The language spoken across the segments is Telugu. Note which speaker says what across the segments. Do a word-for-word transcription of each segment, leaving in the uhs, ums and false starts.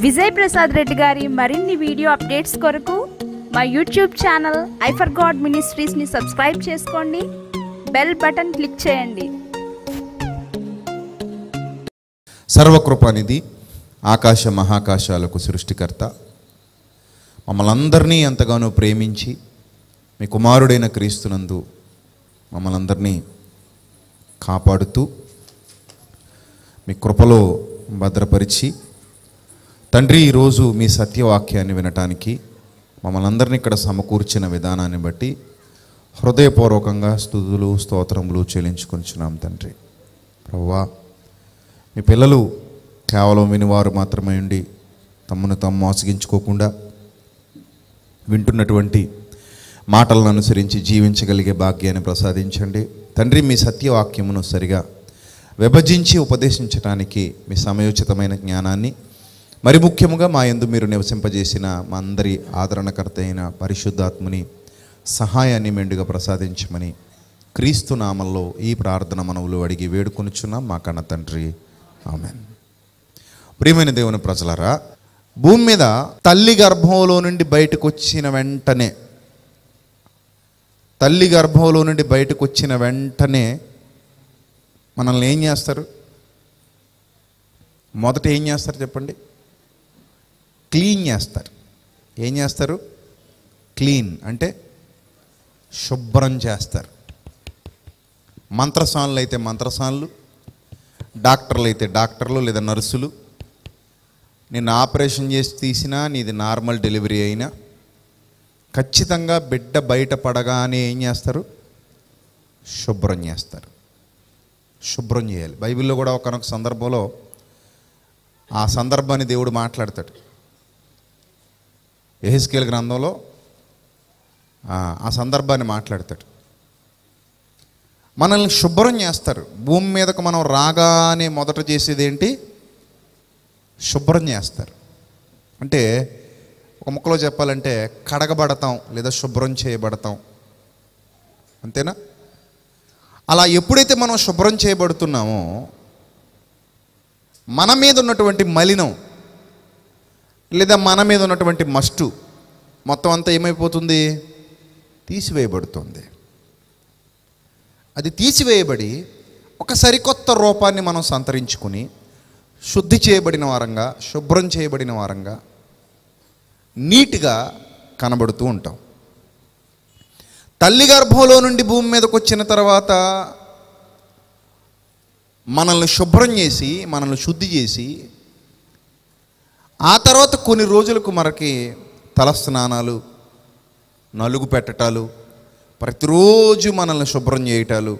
Speaker 1: విజయ్ ప్రసాద్ రెడ్డి గారి మరిన్ని వీడియో అప్డేట్స్ కొరకు మా YouTube channel I for God మినిస్ట్రీస్ని సబ్స్క్రైబ్ చేసుకోండి, బెల్ బటన్ క్లిక్ చేయండి.
Speaker 2: సర్వకృపానిధి, ఆకాశ మహాకాశాలకు సృష్టికర్త, మమ్మల్ని అందరినీ ఎంతగానో ప్రేమించి మీ కుమారుడైన క్రీస్తునందు మమ్మల్ని అందరినీ కాపాడుతూ మీ కృపలో భద్రపరిచి తండ్రి, ఈరోజు మీ సత్యవాక్యాన్ని వినటానికి మమ్మల్ని అందరినీ ఇక్కడ సమకూర్చిన విధానాన్ని బట్టి హృదయపూర్వకంగా స్తుతులు స్తోత్రములు చెల్లించుకొనిచున్నాం తండ్రి. ప్రభువా, మీ పిల్లలు కేవలం వినివారు మాత్రమే ఉండి తమను తాము మోసగించుకోకుండా వింటున్నటువంటి మాటలను అనుసరించి జీవించగలిగే భాగ్యాన్ని ప్రసాదించండి తండ్రి. మీ సత్యవాక్యమును సరిగా విభజించి ఉపదేశించడానికి మీ సమయోచితమైన జ్ఞానాన్ని, మరి ముఖ్యముగా మా యందు మీరు నివసింపజేసిన మా అందరి ఆదరణకర్త అయిన పరిశుద్ధాత్ముని సహాయాన్ని మెండుగా ప్రసాదించమని క్రీస్తు నామంలో ఈ ప్రార్థన మనవులు అడిగి వేడుకొనుచున్నాం మా కన్న తండ్రి, ఆమేన్. ప్రియమైన దేవుని ప్రజలారా, భూమి మీద తల్లి గర్భంలో నుండి బయటకు వచ్చిన వెంటనే తల్లి గర్భంలో నుండి బయటకు వచ్చిన వెంటనే మనల్ని ఏం చేస్తారు? మొదట ఏం చేస్తారు చెప్పండి? క్లీన్ చేస్తారు. ఏం చేస్తారు? క్లీన్ అంటే శుభ్రం చేస్తారు. మంత్రసానులు అయితే మంత్రసానులు, డాక్టర్లు అయితే డాక్టర్లు లేదా నర్సులు, నిన్ను ఆపరేషన్ చేసి తీసినా నీది నార్మల్ డెలివరీ అయినా ఖచ్చితంగా బిడ్డ బయటపడగానే ఏం చేస్తారు? శుభ్రం చేస్తారు. శుభ్రం చేయాలి. బైబిల్లో కూడా ఒకనొక సందర్భంలో ఆ సందర్భాన్ని దేవుడు మాట్లాడతాడు. యెహెజ్కేలు గ్రంథంలో ఆ సందర్భాన్ని మాట్లాడతాడు. మనల్ని శుభ్రం చేస్తారు. భూమి మీదకు మనం రాగానే మొదట చేసేది ఏంటి? శుభ్రం చేస్తారు. అంటే ఒక ముక్కలో చెప్పాలంటే కడగబడతాం లేదా శుభ్రం చేయబడతాం, అంతేనా? అలా ఎప్పుడైతే మనం శుభ్రం చేయబడుతున్నామో మన మీద ఉన్నటువంటి మలినం లేదా మన మీద ఉన్నటువంటి మస్టు మొత్తం అంతా ఏమైపోతుంది? తీసివేయబడుతుంది. అది తీసివేయబడి ఒక సరికొత్త రూపాన్ని మనం సంతరించుకుని శుద్ధి చేయబడిన వారంగా, శుభ్రం చేయబడిన వారంగా, నీట్గా కనబడుతూ ఉంటాం. తల్లి గర్భంలో నుండి భూమి మీదకి వచ్చిన తర్వాత మనల్ని శుభ్రం చేసి మనల్ని శుద్ధి చేసి ఆ తర్వాత కొన్ని రోజులకు మనకి తలస్నానాలు, నలుగు పెట్టటాలు, ప్రతిరోజు మనల్ని శుభ్రం చేయటాలు,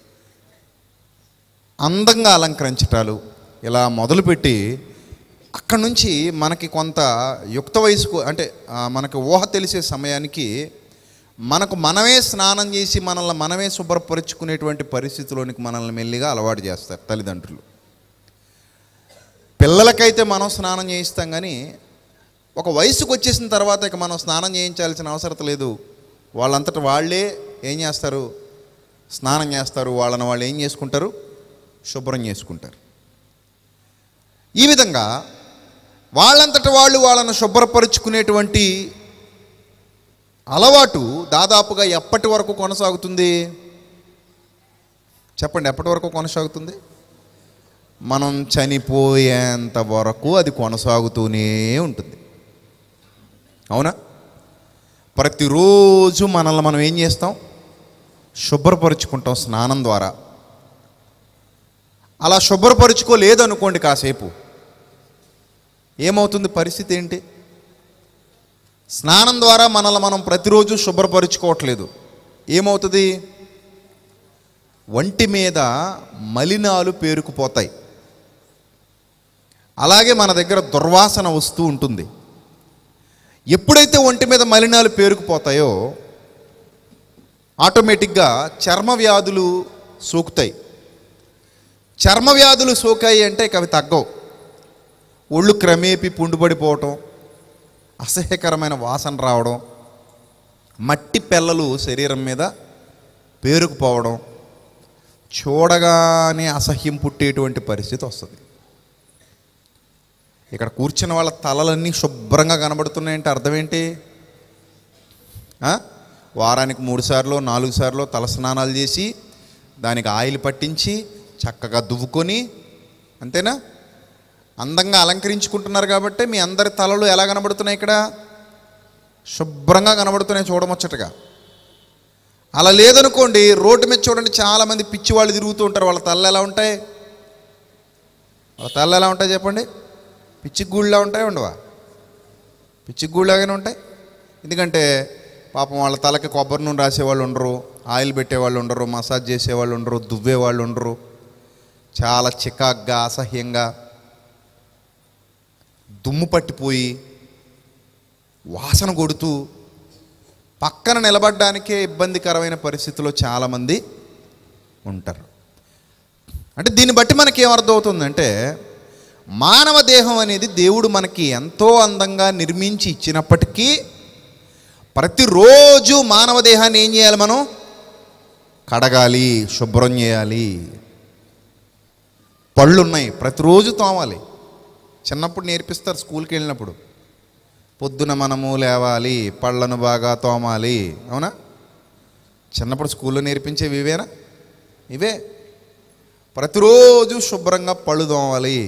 Speaker 2: అందంగా అలంకరించటాలు, ఇలా మొదలుపెట్టి అక్కడి నుంచి మనకి కొంత యుక్త వయసుకు అంటే మనకు ఊహ తెలిసే సమయానికి మనకు మనమే స్నానం చేసి మనల్ని మనమే శుభ్రపరుచుకునేటువంటి పరిస్థితిలోనికి మనల్ని మెల్లిగా అలవాటు చేస్తారు తల్లిదండ్రులు. పిల్లలకైతే మనం స్నానం చేయిస్తాం, కానీ ఒక వయసుకు వచ్చేసిన తర్వాత ఇక మనం స్నానం చేయించాల్సిన అవసరం లేదు. వాళ్ళంతటా వాళ్ళే ఏం చేస్తారు? స్నానం చేస్తారు. వాళ్ళని వాళ్ళు ఏం చేసుకుంటారు? శుభ్రం చేసుకుంటారు. ఈ విధంగా వాళ్ళంతటా వాళ్ళు వాళ్ళను శుభ్రపరుచుకునేటువంటి అలవాటు దాదాపుగా ఎప్పటి వరకు కొనసాగుతుంది? చెప్పండి, ఎప్పటి వరకు కొనసాగుతుంది? మనం చనిపోయేంత వరకు అది కొనసాగుతూనే ఉంటుంది. అవునా? ప్రతిరోజు మనల్ని మనం ఏం చేస్తాం? శుభ్రపరుచుకుంటాం స్నానం ద్వారా. అలా శుభ్రపరుచుకోలేదనుకోండి, కాసేపు ఏమవుతుంది? పరిస్థితి ఏంటి? స్నానం ద్వారా మనల్ని మనం ప్రతిరోజు శుభ్రపరుచుకోవట్లేదు. ఏమవుతుంది? ఒంటి మీద మలినాలు పేరుకుపోతాయి. అలాగే మన దగ్గర దుర్వాసన వస్తూ ఉంటుంది. ఎప్పుడైతే ఒంటి మీద మలినాలు పేరుకుపోతాయో ఆటోమేటిక్గా చర్మ వ్యాధులు సోకుతాయి. చర్మ వ్యాధులు సోకాయి అంటే ఇక అవి తగ్గవు. ఒళ్ళు క్రమేపీ పుండుపడిపోవటం, అసహ్యకరమైన వాసన రావడం, మట్టి పెళ్ళలు శరీరం మీద పేరుకుపోవడం, చూడగానే అసహ్యం పుట్టేటువంటి పరిస్థితి వస్తుంది. ఇక్కడ కూర్చున్న వాళ్ళ తలలన్నీ శుభ్రంగా కనబడుతున్నాయంటే అర్థం ఏంటి? వారానికి మూడు సార్లు నాలుగు సార్లు తల స్నానాలు చేసి దానికి ఆయిల్ పట్టించి చక్కగా దువ్వుకొని, అంతేనా, అందంగా అలంకరించుకుంటున్నారు. కాబట్టి మీ అందరి తలలు ఎలా కనబడుతున్నాయి? ఇక్కడ శుభ్రంగా కనబడుతున్నాయి చూడముచ్చటగా. అలా లేదనుకోండి, రోడ్డు మీద చూడండి చాలామంది పిచ్చి వాళ్ళు తిరుగుతూ ఉంటారు. వాళ్ళ తలలు ఎలా ఉంటాయి? వాళ్ళ తలలు ఎలా ఉంటాయి చెప్పండి? పిచ్చి గూళ్ళలా ఉంటాయి, ఉండవా? పిచ్చి గూళ్ళలాగానే ఉంటాయి. ఎందుకంటే పాపం వాళ్ళ తలకి కొబ్బరి నూనె రాసేవాళ్ళు ఉండరు, ఆయిల్ పెట్టేవాళ్ళు ఉండరు, మసాజ్ చేసేవాళ్ళు ఉండరు, దువ్వేవాళ్ళు ఉండరు. చాలా చికాగ్గా, అసహ్యంగా, దుమ్ము పట్టిపోయి వాసన కొడుతూ పక్కన నిలబడ్డానికే ఇబ్బందికరమైన పరిస్థితిలో చాలామంది ఉంటారు. అంటే దీన్ని బట్టి మనకి ఏమర్థమవుతుందంటే, మానవ దేహం అనేది దేవుడు మనకి ఎంతో అందంగా నిర్మించి ఇచ్చినప్పటికీ ప్రతిరోజు మానవ దేహాన్ని ఏం చేయాలి? మనం కడగాలి, శుభ్రం చేయాలి. పళ్ళు ఉన్నాయి, ప్రతిరోజు తోమాలి. చిన్నప్పుడు నేర్పిస్తారు స్కూల్కి వెళ్ళినప్పుడు, పొద్దున మనము లేవాలి, పళ్ళను బాగా తోమాలి. అవునా? చిన్నప్పుడు స్కూల్లో నేర్పించేవి ఇవేనా? ఇవే. ప్రతిరోజు శుభ్రంగా పళ్ళు తోమాలి.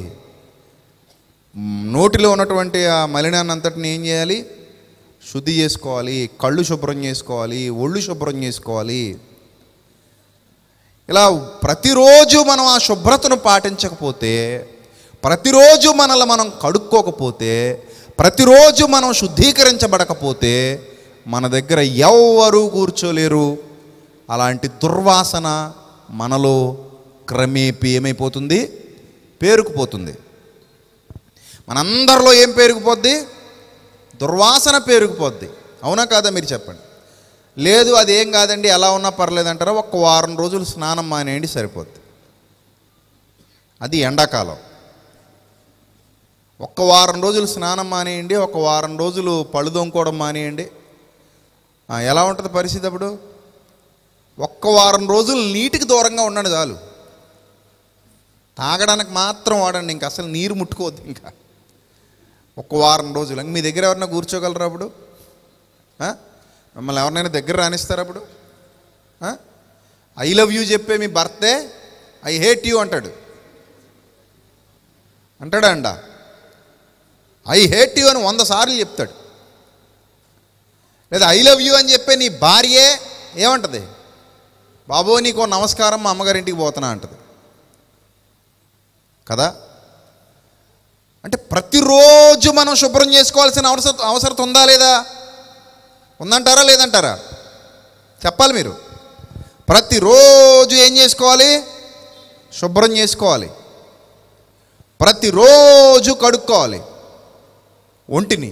Speaker 2: నోటిలో ఉన్నటువంటి ఆ మలినాన్ని అంతటిని ఏం చేయాలి? శుద్ధి చేసుకోవాలి. కళ్ళు శుభ్రం చేసుకోవాలి, ఒళ్ళు శుభ్రం చేసుకోవాలి. ఇలా ప్రతిరోజు మనం ఆ శుభ్రతను పాటించకపోతే, ప్రతిరోజు మనల్ని మనం కడుక్కోకపోతే, ప్రతిరోజు మనం శుద్ధీకరించబడకపోతే మన దగ్గర ఎవ్వరూ కూర్చోలేరు. అలాంటి దుర్వాసన మనలో క్రమేపీ ఏమైపోతుంది? పేరుకుపోతుంది. మనందరిలో ఏం పేరుకుపోద్ది? దుర్వాసన పేరుకుపోద్ది. అవునా కాదా? మీరు చెప్పండి. లేదు అదేం కాదండి, ఎలా ఉన్నా పర్లేదంటారా? ఒక్క వారం రోజులు స్నానం మానేయండి, సరిపోద్ది. అది ఎండాకాలం. ఒక్క వారం రోజులు స్నానం మానేయండి, ఒక వారం రోజులు పళ్ళు తోముకోవడం మానేయండి. ఎలా ఉంటుంది పరిస్థితి అప్పుడు? ఒక్క వారం రోజులు నీటికి దూరంగా ఉండండి చాలు. తాగడానికి మాత్రం వాడండి, ఇంకా అసలు నీరు ముట్టుకోవద్దు. ఇంకా ఒక్క వారం రోజులు మీ దగ్గర ఎవరైనా కూర్చోగలరా అప్పుడు? మిమ్మల్ని ఎవరినైనా దగ్గర రానిస్తారా అప్పుడు? ఐ లవ్ యూ చెప్పే మీ భర్తే ఐ హేట్ యూ అంటాడు. అంటాడా అండ? ఐ హేట్ యూ అని వంద సార్లు చెప్తాడు. లేదా ఐ లవ్ యూ అని చెప్పే నీ భార్యే ఏమంటది? బాబో నీకో నమస్కారం, మా అమ్మగారింటికి పోతున్నా అంటది కదా. అంటే ప్రతిరోజు మనం శుభ్రం చేసుకోవాల్సిన అవసరం అవసరం ఉందా లేదా? ఉందంటారా లేదంటారా? చెప్పాలి మీరు. ప్రతిరోజు ఏం చేసుకోవాలి? శుభ్రం చేసుకోవాలి. ప్రతిరోజు కడుక్కోవాలి ఒంటిని.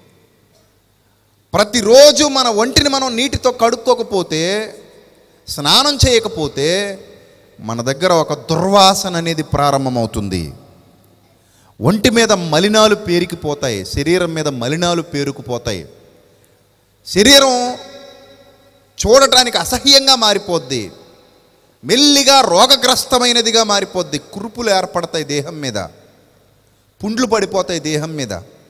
Speaker 2: ప్రతిరోజు మన ఒంటిని మనం నీటితో కడుక్కోకపోతే, స్నానం చేయకపోతే మన దగ్గర ఒక దుర్వాసన అనేది ప్రారంభమవుతుంది. ఒంటి మీద మలినాలు పేరుకుపోతాయి, శరీరం మీద మలినాలు పేరుకుపోతాయి. శరీరం చూడటానికి అసహ్యంగా మారిపోద్ది, మెల్లిగా రోగగ్రస్తమైనదిగా మారిపోద్ది. కురుపులు ఏర్పడతాయి దేహం మీద, పుండ్లు పడిపోతాయి దేహం మీద,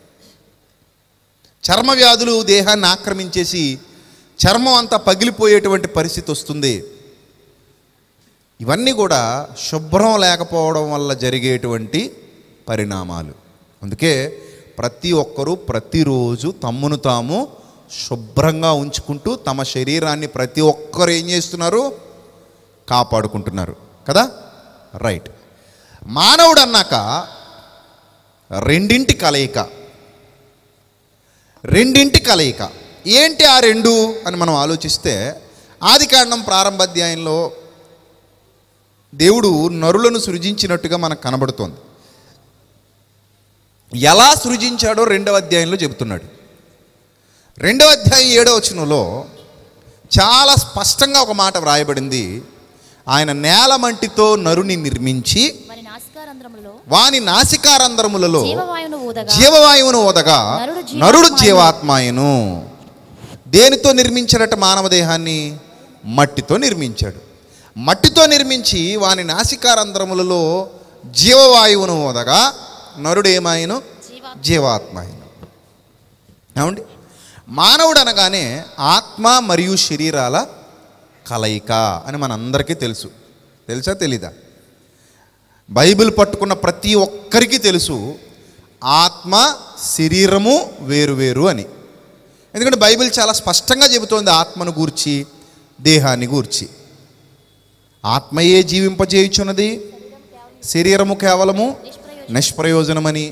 Speaker 2: చర్మ వ్యాధులు దేహాన్ని ఆక్రమించేసి చర్మం అంతా పగిలిపోయేటువంటి పరిస్థితి వస్తుంది. ఇవన్నీ కూడా శుభ్రం లేకపోవడం వల్ల జరిగేటువంటి పరిణామాలు. అందుకే ప్రతి ఒక్కరూ ప్రతిరోజు తమ్మును తాము శుభ్రంగా ఉంచుకుంటూ తమ శరీరాన్ని ప్రతి ఒక్కరు ఏం చేస్తున్నారు? కాపాడుకుంటున్నారు కదా. రైట్. మానవుడు అన్నాక రెండింటి కలయిక. రెండింటి కలయిక ఏంటి ఆ రెండు అని మనం ఆలోచిస్తే, ఆదికాండం ప్రారంభ అధ్యాయంలో దేవుడు నరులను సృజించినట్టుగా మనకు కనబడుతోంది. ఎలా సృజించాడో రెండవ అధ్యాయంలో చెబుతున్నాడు. రెండవ అధ్యాయం ఏడవ వచనంలో చాలా స్పష్టంగా ఒక మాట వ్రాయబడింది. ఆయన నేల మంటితో నరుని నిర్మించి వాని నాసికారంధ్రములలో జీవవాయువును ఓదగా నరుడు జీవాత్మాయను. దేనితో నిర్మించాడట మానవ దేహాన్ని? మట్టితో నిర్మించాడు. మట్టితో నిర్మించి వాని నాసికారంధ్రములలో జీవవాయువును ఓదగా నరుడు ఏమాయను? జీవాత్మ అయిన. ఏమండి, మానవుడు అనగానే ఆత్మ మరియు శరీరాల కలయిక అని మనందరికీ తెలుసు. తెలుసా తెలీదా? బైబిల్ పట్టుకున్న ప్రతి ఒక్కరికి తెలుసు ఆత్మ శరీరము వేరువేరు అని. ఎందుకంటే బైబిల్ చాలా స్పష్టంగా చెబుతోంది ఆత్మను గూర్చి, దేహాన్ని గూర్చి. ఆత్మయే జీవింపజేయుచున్నది, శరీరము కేవలము నిష్ప్రయోజనమని.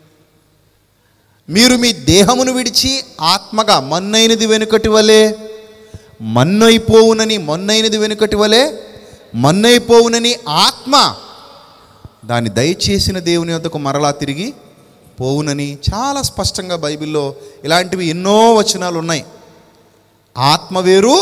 Speaker 2: మీరు మీ దేహమును విడిచి ఆత్మగా మన్నైనది వెనుకటి వలె మన్నైపోవునని మన్నైనది వెనుకటి వలె మన్నైపోవునని ఆత్మ దాన్ని దయచేసిన దేవుని వద్దకు మరలా తిరిగి పోవునని చాలా స్పష్టంగా బైబిల్లో ఇలాంటివి ఎన్నో వచనాలు ఉన్నాయి. ఆత్మ వేరు,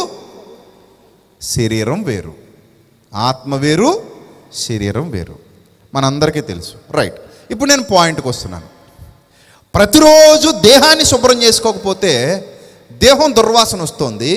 Speaker 2: శరీరం వేరు. ఆత్మ వేరు, శరీరం వేరు, మనందరికీ తెలుసు. రైట్, ఇప్పుడు నేను పాయింట్కి వస్తున్నాను. ప్రతిరోజు దేహాన్ని శుభ్రం చేసుకోకపోతే దేహం దుర్వాసన వస్తుంది.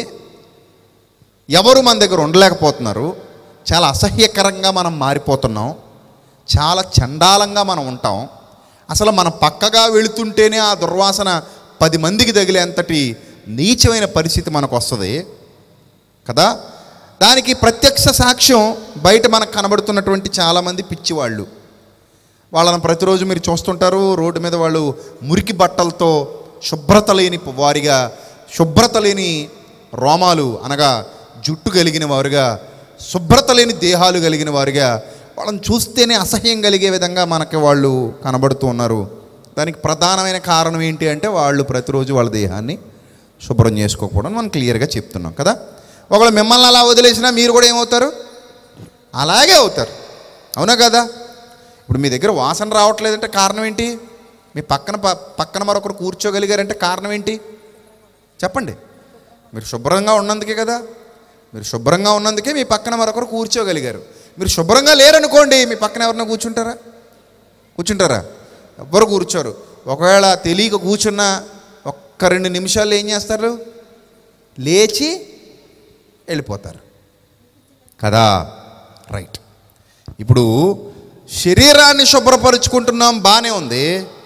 Speaker 2: ఎవరు మన దగ్గర ఉండలేకపోతున్నారు. చాలా అసహ్యకరంగా మనం మారిపోతున్నాం. చాలా చండాలంగా మనం ఉంటాం. అసలు మనం పక్కగా వెళుతుంటేనే ఆ దుర్వాసన పది మందికి తగిలేంతటి నీచమైన పరిస్థితి మనకు వస్తుంది కదా. దానికి ప్రత్యక్ష సాక్ష్యం బయట మనకు కనబడుతున్నటువంటి చాలామంది పిచ్చివాళ్ళు. వాళ్ళని ప్రతిరోజు మీరు చూస్తుంటారు. రోడ్డు మీద వాళ్ళు మురికి బట్టలతో శుభ్రత లేని వారిగా, శుభ్రత లేని రోమాలు అనగా జుట్టు కలిగిన వారుగా, శుభ్రత లేని దేహాలు కలిగిన వారుగా, వాళ్ళని చూస్తేనే అసహ్యం కలిగే విధంగా మనకి వాళ్ళు కనబడుతూ ఉన్నారు. దానికి ప్రధానమైన కారణం ఏంటి అంటే వాళ్ళు ప్రతిరోజు వాళ్ళ దేహాన్ని శుభ్రం చేసుకోకపోవడం మనం క్లియర్గా చెప్తున్నాం కదా. ఒకవేళ మిమ్మల్ని అలా వదిలేసినా మీరు కూడా ఏమవుతారు? అలాగే అవుతారు. అవునా కదా? ఇప్పుడు మీ దగ్గర వాసన రావట్లేదంటే కారణం ఏంటి? మీ పక్కన పక్కన మరొకరు కూర్చోగలిగారంటే కారణం ఏంటి చెప్పండి? మీరు శుభ్రంగా ఉన్నందుకే కదా. మీరు శుభ్రంగా ఉన్నందుకే మీ పక్కన మరొకరు కూర్చోగలిగారు. మీరు శుభ్రంగా లేరనుకోండి, మీ పక్కన ఎవరన్నా కూర్చుంటారా? కూర్చుంటారా? ఎవ్వరు కూర్చోరు. ఒకవేళ తెలియక కూర్చున్నా ఒక్క రెండు నిమిషాలు ఏం చేస్తారు? లేచి వెళ్ళిపోతారు కదా. రైట్, ఇప్పుడు శరీరాన్ని శుభ్రపరుచుకుంటున్నాం, బాగానే ఉంది.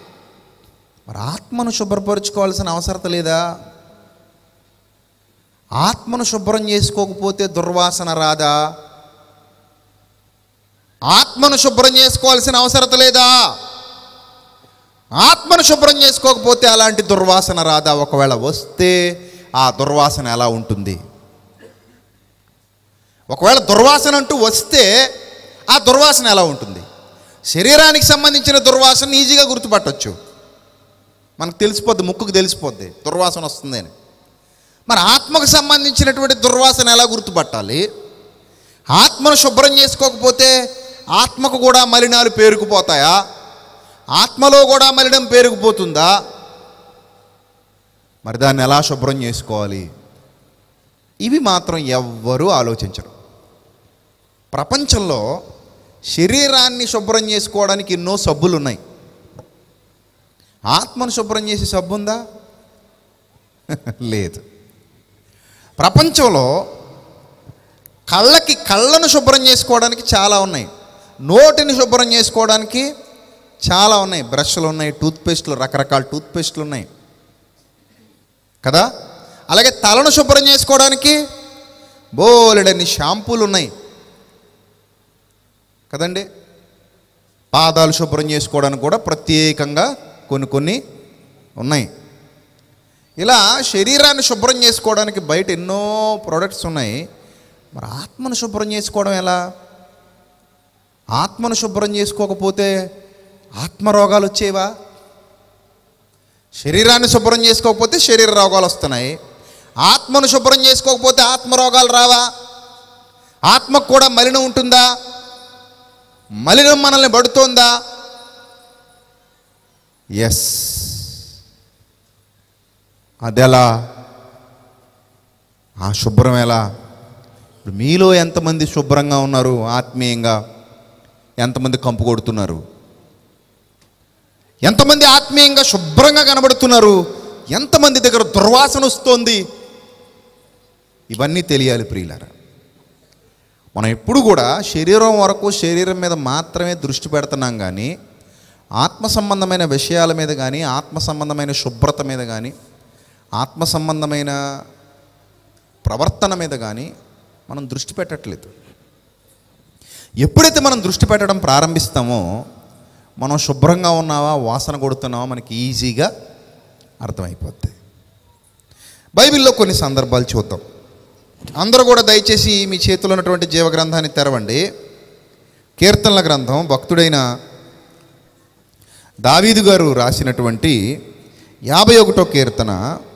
Speaker 2: మరి ఆత్మను శుభ్రపరుచుకోవాల్సిన అవసరం లేదా? ఆత్మను శుభ్రం చేసుకోకపోతే దుర్వాసన రాదా? ఆత్మను శుభ్రం చేసుకోవాల్సిన అవసరం లేదా? ఆత్మను శుభ్రం చేసుకోకపోతే అలాంటి దుర్వాసన రాదా? ఒకవేళ వస్తే ఆ దుర్వాసన ఎలా ఉంటుంది? ఒకవేళ దుర్వాసన అంటూ వస్తే ఆ దుర్వాసన ఎలా ఉంటుంది? శరీరానికి సంబంధించిన దుర్వాసన ఈజీగా గుర్తుపట్టవచ్చు. మనకు తెలిసిపోద్ది, ముక్కుకు తెలిసిపోద్ది దుర్వాసన వస్తుంది అని. మరి ఆత్మకు సంబంధించినటువంటి దుర్వాసన ఎలా గుర్తుపట్టాలి? ఆత్మను శుభ్రం చేసుకోకపోతే ఆత్మకు కూడా మలినాలు పేరుకుపోతాయా? ఆత్మలో కూడా మలినం పేరుకుపోతుందా? మరి దాన్ని ఎలా శుభ్రం చేసుకోవాలి? ఇవి మాత్రం ఎవ్వరూ ఆలోచించరు. ప్రపంచంలో శరీరాన్ని శుభ్రం చేసుకోవడానికి ఎన్నో సబ్బులు ఉన్నాయి. ఆత్మను శుభ్రం చేసే సబ్బు ఉందా? లేదు. ప్రపంచంలో కళ్ళకి కళ్ళను శుభ్రం చేసుకోవడానికి చాలా ఉన్నాయి. నోటిని శుభ్రం చేసుకోవడానికి చాలా ఉన్నాయి. బ్రష్లు ఉన్నాయి, టూత్పేస్ట్లు, రకరకాల టూత్పేస్ట్లు ఉన్నాయి కదా. అలాగే తలను శుభ్రం చేసుకోవడానికి బోలెడన్ని షాంపూలు ఉన్నాయి కదండి. పాదాలు శుభ్రం చేసుకోవడానికి కూడా ప్రత్యేకంగా కొన్ని కొన్ని ఉన్నాయి. ఇలా శరీరాన్ని శుభ్రం చేసుకోవడానికి బయట ఎన్నో ప్రోడక్ట్స్ ఉన్నాయి. మరి ఆత్మను శుభ్రం చేసుకోవడం ఎలా? ఆత్మను శుభ్రం చేసుకోకపోతే ఆత్మరోగాలు వచ్చేవా? శరీరాన్ని శుభ్రం చేసుకోకపోతే శరీర రోగాలు వస్తున్నాయి. ఆత్మను శుభ్రం చేసుకోకపోతే ఆత్మరోగాలు రావా? ఆత్మకు కూడా మలినం ఉంటుందా? మలినం మనల్ని పడుతోందా? ఎస్. అదెలా? ఆ శుభ్రం ఎలా? ఇప్పుడు మీలో ఎంతమంది శుభ్రంగా ఉన్నారు? ఆత్మీయంగా ఎంతమంది కంపు కొడుతున్నారు? ఎంతమంది ఆత్మీయంగా శుభ్రంగా కనబడుతున్నారు? ఎంతమంది దగ్గర దుర్వాసన వస్తోంది? ఇవన్నీ తెలియాలి ప్రియులారా. మనం ఎప్పుడు కూడా శరీరం వరకు, శరీరం మీద మాత్రమే దృష్టి పెడుతున్నాం. కానీ ఆత్మ సంబంధమైన విషయాల మీద కానీ, ఆత్మ సంబంధమైన శుభ్రత మీద కానీ, ఆత్మ సంబంధమైన ప్రవర్తన మీద కానీ మనం దృష్టి పెట్టట్లేదు. ఎప్పుడైతే మనం దృష్టి పెట్టడం ప్రారంభిస్తామో మనం శుభ్రంగా ఉన్నావా, వాసన కొడుతున్నావా మనకి ఈజీగా అర్థమైపోద్ది. బైబిల్లో కొన్ని సందర్భాలు చూద్దాం. అందరూ కూడా దయచేసి మీ చేతిలో ఉన్నటువంటి జీవగ్రంథాన్ని తెరవండి. కీర్తనల గ్రంథం, భక్తుడైన దావీదు గారు రాసినటువంటి యాభై ఒకటో కీర్తన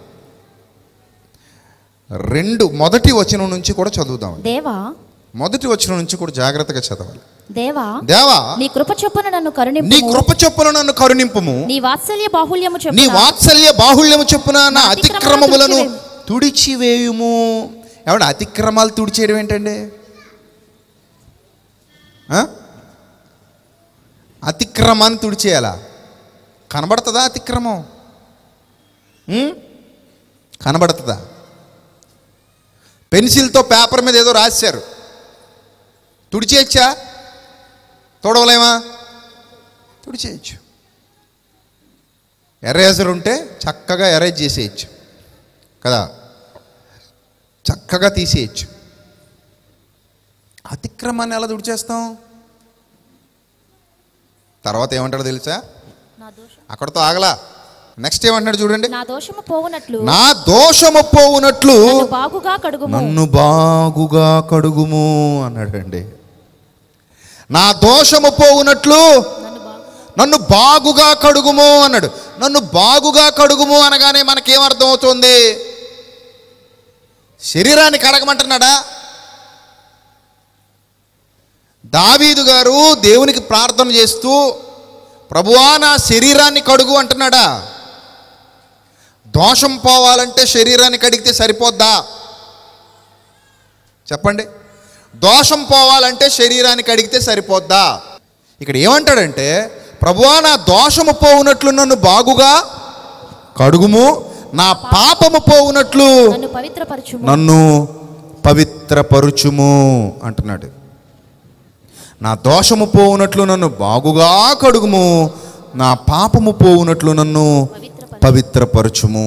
Speaker 2: రెండు మొదటి వచనం నుంచి కూడా చదువుదాం.
Speaker 3: దేవా,
Speaker 2: మొదటి వచనం నుంచి కూడా జాగ్రత్తగా చదవాలి.
Speaker 3: దేవా
Speaker 2: దేవా
Speaker 3: నీ కృప చొప్పున నన్ను కరుణింపుము.
Speaker 2: నీ కృప చొప్పున నన్ను కరుణింపుము.
Speaker 3: నీ వాత్సల్య బాహుల్యము చొప్పున
Speaker 2: నీ వాత్సల్య బాహుళ్యము చొప్పున నా అతిక్రమములను తుడిచివేయుము. ఎవడ అతిక్రమాలు తుడిచేయడం ఏంటండి? అతిక్రమాన్ని తుడిచేయాలా? కనబడుతుందా అతిక్రమం? కనబడుతుందా? పెన్సిల్తో పేపర్ మీద ఏదో రాశారు, తుడిచేయచ్చా? తోడవలేమా? తుడిచేయచ్చు. ఎరేజర్ ఉంటే చక్కగా ఎరేజ్ చేసేయచ్చు కదా, చక్కగా తీసేయచ్చు. అతిక్రమాన్ని ఎలా తుడిచేస్తాం? తర్వాత ఏమంటాడు తెలుసా? అక్కడతో ఆగలా, నెక్స్ట్ ఏమంటాడు చూడండి.
Speaker 3: నా దోషము పోవునట్లు
Speaker 2: నా దోషము పోవునట్లు
Speaker 3: బాగుగా కడుగుము,
Speaker 2: నన్ను బాగుగా కడుగుము అన్నాడండి. నా దోషము పోవునట్లు నన్ను బాగుగా కడుగుము అన్నాడు. నన్ను బాగుగా కడుగుము అనగానే మనకేమర్థం అవుతుంది? శరీరాన్ని కడగమంటున్నాడా? దావీదు గారు దేవునికి ప్రార్థన చేస్తూ ప్రభువా నా శరీరాన్ని కడుగు అంటున్నాడా? దోషం పోవాలంటే శరీరాన్ని కడిగితే సరిపోద్దా? చెప్పండి. దోషం పోవాలంటే శరీరాన్ని కడిగితే సరిపోద్దా? ఇక్కడ ఏమంటాడంటే, ప్రభువా నా దోషము పోవునట్లు నన్ను బాగుగా కడుగుము, నా పాపము పోవునట్లు
Speaker 3: నన్ను పవిత్రపరచుము
Speaker 2: నన్ను పవిత్రపరుచుము అంటున్నాడు. నా దోషము పోవునట్లు నన్ను బాగుగా కడుగుము, నా పాపము పోవునట్లు నన్ను పవిత్రపరచుము.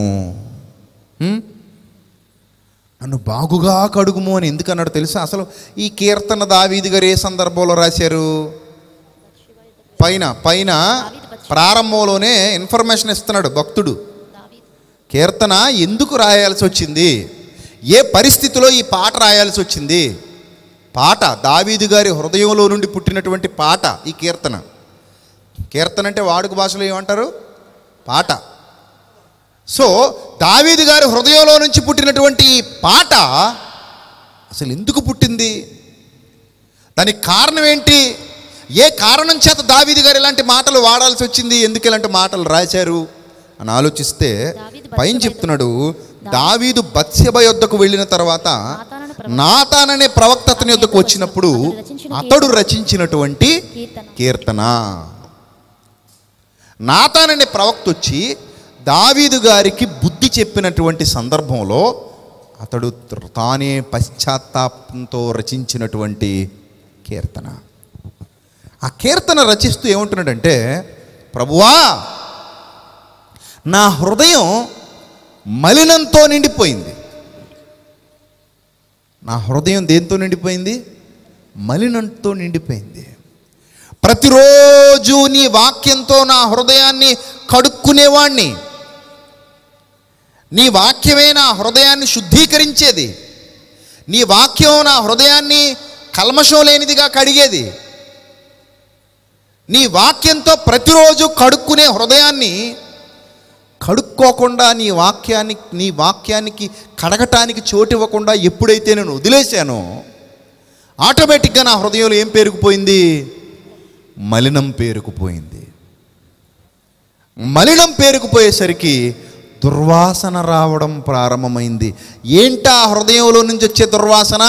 Speaker 2: నన్ను బాగుగా కడుగుము అని ఎందుకు అన్నాడు తెలుసా? అసలు ఈ కీర్తన దావీదు గారు ఏ సందర్భంలో రాశారు? పైన పైన ప్రారంభంలోనే ఇన్ఫర్మేషన్ ఇస్తున్నాడు భక్తుడు. కీర్తన ఎందుకు రాయాల్సి వచ్చింది, ఏ పరిస్థితిలో ఈ పాట రాయాల్సి వచ్చింది? పాట దావీదు గారి హృదయంలో నుండి పుట్టినటువంటి పాట ఈ కీర్తన. కీర్తన అంటే వాడుక భాషలో ఏమంటారు? పాట. సో దావీదు గారి హృదయంలో నుంచి పుట్టినటువంటి ఈ పాట అసలు ఎందుకు పుట్టింది? దానికి కారణం ఏంటి? ఏ కారణం చేత దావీదు గారు ఇలాంటి మాటలు వాడాల్సి వచ్చింది, ఎందుకు ఇలాంటి మాటలు రాశారు అని ఆలోచిస్తే పైన చెప్తున్నాడు, దావీదు బత్షెబ యొద్దకు వెళ్ళిన తర్వాత నాతాన్ అనే ప్రవక్త అతని యొద్దకు వచ్చినప్పుడు అతడు రచించినటువంటి కీర్తన. నాతాన్ అనే ప్రవక్త వచ్చి దావీదు గారికి బుద్ధి చెప్పినటువంటి సందర్భంలో అతడు తానే పశ్చాత్తాపంతో రచించినటువంటి కీర్తన. ఆ కీర్తన రచిస్తూ ఏమంటున్నాడంటే, ప్రభువా నా హృదయం మలినంతో నిండిపోయింది. నా హృదయం దేంతో నిండిపోయింది? మలినంతో నిండిపోయింది. ప్రతిరోజు నీ వాక్యంతో నా హృదయాన్ని కడుక్కునేవాణ్ణి. నీ వాక్యమే నా హృదయాన్ని శుద్ధీకరించేది. నీ వాక్యం నా హృదయాన్ని కల్మషం లేనిదిగా కడిగేది. నీ వాక్యంతో ప్రతిరోజు కడుక్కునే హృదయాన్ని కడుక్కోకుండా నీ వాక్యాన్ని నీ వాక్యానికి కడగటానికి చోటు ఇవ్వకుండా ఎప్పుడైతే నేను వదిలేశానో ఆటోమేటిక్గా నా హృదయంలో ఏం పేరుకుపోయింది? మలినం పేరుకుపోయింది. మలినం పేరుకుపోయేసరికి దుర్వాసన రావడం ప్రారంభమైంది. ఏంటా హృదయంలో నుంచి వచ్చే దుర్వాసన?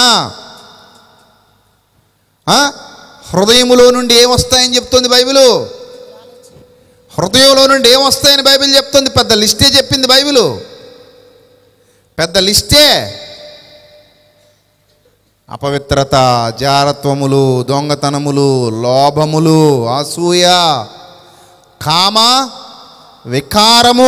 Speaker 2: హృదయంలో నుండి ఏమొస్తాయని చెప్తుంది బైబిలు. హృదయంలో నుండి ఏమొస్తాయని బైబిల్ చెప్తుంది. పెద్ద లిస్టే చెప్పింది బైబిలు, పెద్ద లిస్టే. అపవిత్రత, జారత్వములు, దొంగతనములు, లోభములు, అసూయ, కామ, వికారము,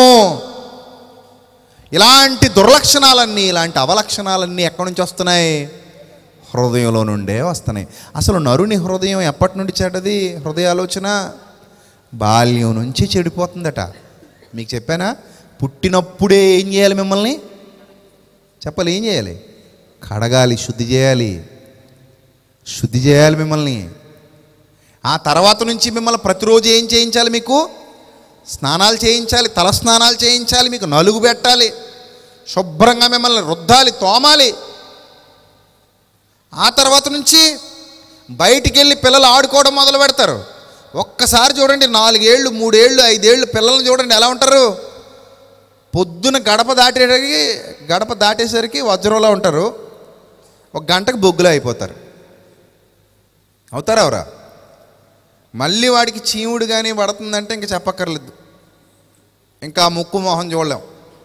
Speaker 2: ఇలాంటి దుర్లక్షణాలన్నీ, ఇలాంటి అవలక్షణాలన్నీ ఎక్కడి నుంచి వస్తున్నాయి? హృదయంలో నుండే వస్తున్నాయి. అసలు నరుని హృదయం ఎప్పటి నుండి చెడ్డది? హృదయ ఆలోచన బాల్యం నుంచి చెడిపోతుందట. మీకు చెప్పానా? పుట్టినప్పుడే ఏం చేయాలి? మిమ్మల్ని చెప్పాలి. ఏం చేయాలి? కడగాలి, శుద్ధి చేయాలి, శుద్ధి చేయాలి మిమ్మల్ని. ఆ తర్వాత నుంచి మిమ్మల్ని ప్రతిరోజు ఏం చేయించాలి? మీకు స్నానాలు చేయించాలి, తల స్నానాలు చేయించాలి, మీకు నలుగు పెట్టాలి, శుభ్రంగా మిమ్మల్ని రుద్దాలి, తోమాలి. ఆ తర్వాత నుంచి బయటికి వెళ్ళి పిల్లలు ఆడుకోవడం మొదలు పెడతారు. ఒక్కసారి చూడండి, నాలుగేళ్ళు, మూడేళ్ళు, ఐదేళ్ళు పిల్లల్ని చూడండి ఎలా ఉంటారు. పొద్దున గడప దాటేసరికి గడప దాటేసరికి వజ్రంలో ఉంటారు, ఒక గంటకు బొగ్గులో అయిపోతారు. అవుతారా అవరా? మళ్ళీ వాడికి చీముడు కానీ పడుతుందంటే ఇంక చెప్పక్కర్లేదు, ఇంకా ముక్కు మొహం చూడలేం.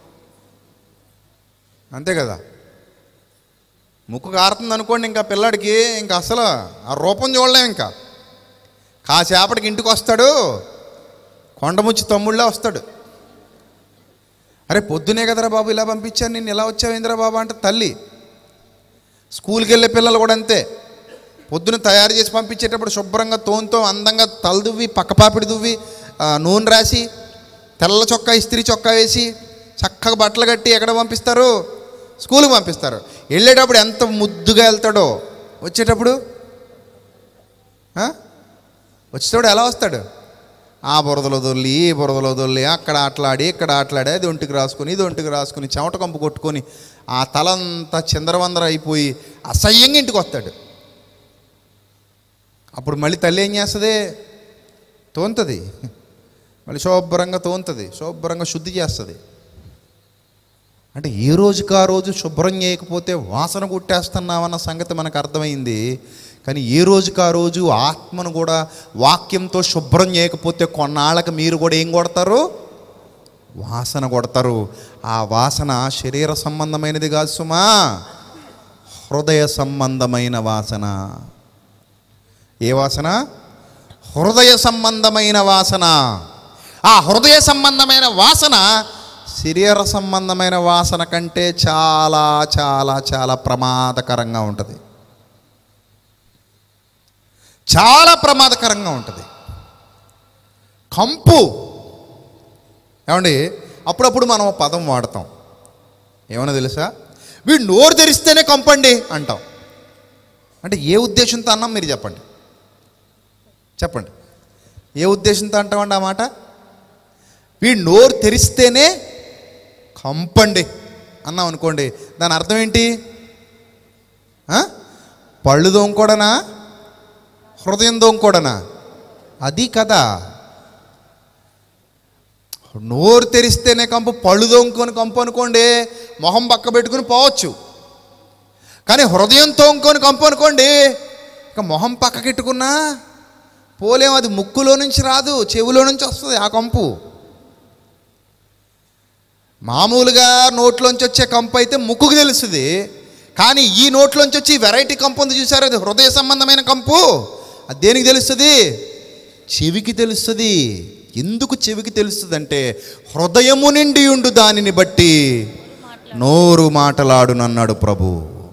Speaker 2: అంతే కదా? ముక్కు కారుతుంది అనుకోండి, ఇంకా పిల్లాడికి ఇంకా అసలు ఆ రూపం చూడలేం. ఇంకా కాసేపటికి ఇంటికి వస్తాడు, కొండముచ్చి తమ్ముళ్ళే వస్తాడు. అరే పొద్దునే కదరా బాబు ఇలా పంపించాను, నేను ఇలా వచ్చావు ఇందిరా బాబా అంటే తల్లి. స్కూల్కి వెళ్ళే పిల్లలు కూడా అంతే, పొద్దున తయారు చేసి పంపించేటప్పుడు శుభ్రంగా తోన్తో అందంగా తలదువ్వి, పక్కపాపిడి దువ్వి, నూనె రాసి, తెల్ల చొక్కా ఇస్త్రీ చొక్కా వేసి చక్కగా బట్టలు కట్టి ఎక్కడ పంపిస్తారు? స్కూల్కి పంపిస్తారు. వెళ్ళేటప్పుడు ఎంత ముద్దుగా వెళ్తాడో, వచ్చేటప్పుడు వచ్చేటప్పుడు ఎలా వస్తాడు? ఆ బురదలో దొల్లి, ఈ బురదలో దొల్లి, అక్కడ ఆటలాడి, ఇక్కడ ఆటలాడి, అది ఒంటికి రాసుకొని, ఇది ఒంటికి రాసుకొని, చెమట కంపు కొట్టుకొని, ఆ తలంతా చిందరవందర అయిపోయి అసహ్యంగా ఇంటికి వస్తాడు. అప్పుడు మళ్ళీ తల్లి ఏం చేస్తుంది? తోంతుంది, మళ్ళీ శుభ్రంగా తోంతుంది, శుభ్రంగా శుద్ధి చేస్తుంది. అంటే ఏ రోజుకి ఆ రోజు శుభ్రం చేయకపోతే వాసన కొట్టేస్తున్నామన్న సంగతి మనకు అర్థమైంది. కానీ ఏ రోజుకి ఆ రోజు ఆత్మను కూడా వాక్యంతో శుభ్రం చేయకపోతే కొన్నాళ్ళకి మీరు కూడా ఏం కొడతారు? వాసన కొడతారు. ఆ వాసన శరీర సంబంధమైనది కాదు సుమా, హృదయ సంబంధమైన వాసన. ఏ వాసన? హృదయ సంబంధమైన వాసన. ఆ హృదయ సంబంధమైన వాసన శరీర సంబంధమైన వాసన కంటే చాలా చాలా చాలా ప్రమాదకరంగా ఉంటుంది. చాలా ప్రమాదకరంగా ఉంటుంది. కంపు. ఏమండి, అప్పుడప్పుడు మనం పదం వాడతాం, ఏమన్నా తెలుసా? వీడు నోరు తెరిస్తేనే కంపండి అంటాం. అంటే ఏ ఉద్దేశంతో అన్నాం మీరు చెప్పండి, చెప్పండి ఏ ఉద్దేశంతో అంటామండి ఆ మాట? వీడు నోరు తెరిస్తేనే కంపండి అన్నాం అనుకోండి, దాని అర్థం ఏంటి? పళ్ళు దోంకోడనా, హృదయం దోంకోడనా? అది కదా. నోరు తెరిస్తేనే కంపు, పళ్ళు దోంకొని కంపు అనుకోండి, మొహం పక్క పెట్టుకుని పోవచ్చు. కానీ హృదయం తోంకొని కంపు అనుకోండి, ఇక మొహం పక్కకెట్టుకున్నా పోలేం. అది ముక్కులో నుంచి రాదు, చెవిలో నుంచి వస్తుంది ఆ కంపు. మామూలుగా నోట్లోంచి వచ్చే కంపు అయితే ముక్కుకు తెలుస్తుంది, కానీ ఈ నోట్లోంచి వచ్చి వెరైటీ కంపు ఉంది చూసారు, అది హృదయ సంబంధమైన కంపు. అది దేనికి తెలుస్తుంది? చెవికి తెలుస్తుంది. ఎందుకు చెవికి తెలుస్తుంది అంటే, హృదయము నిండి ఉండు దానిని బట్టి నోరు మాటలాడునన్నాడు ప్రభు.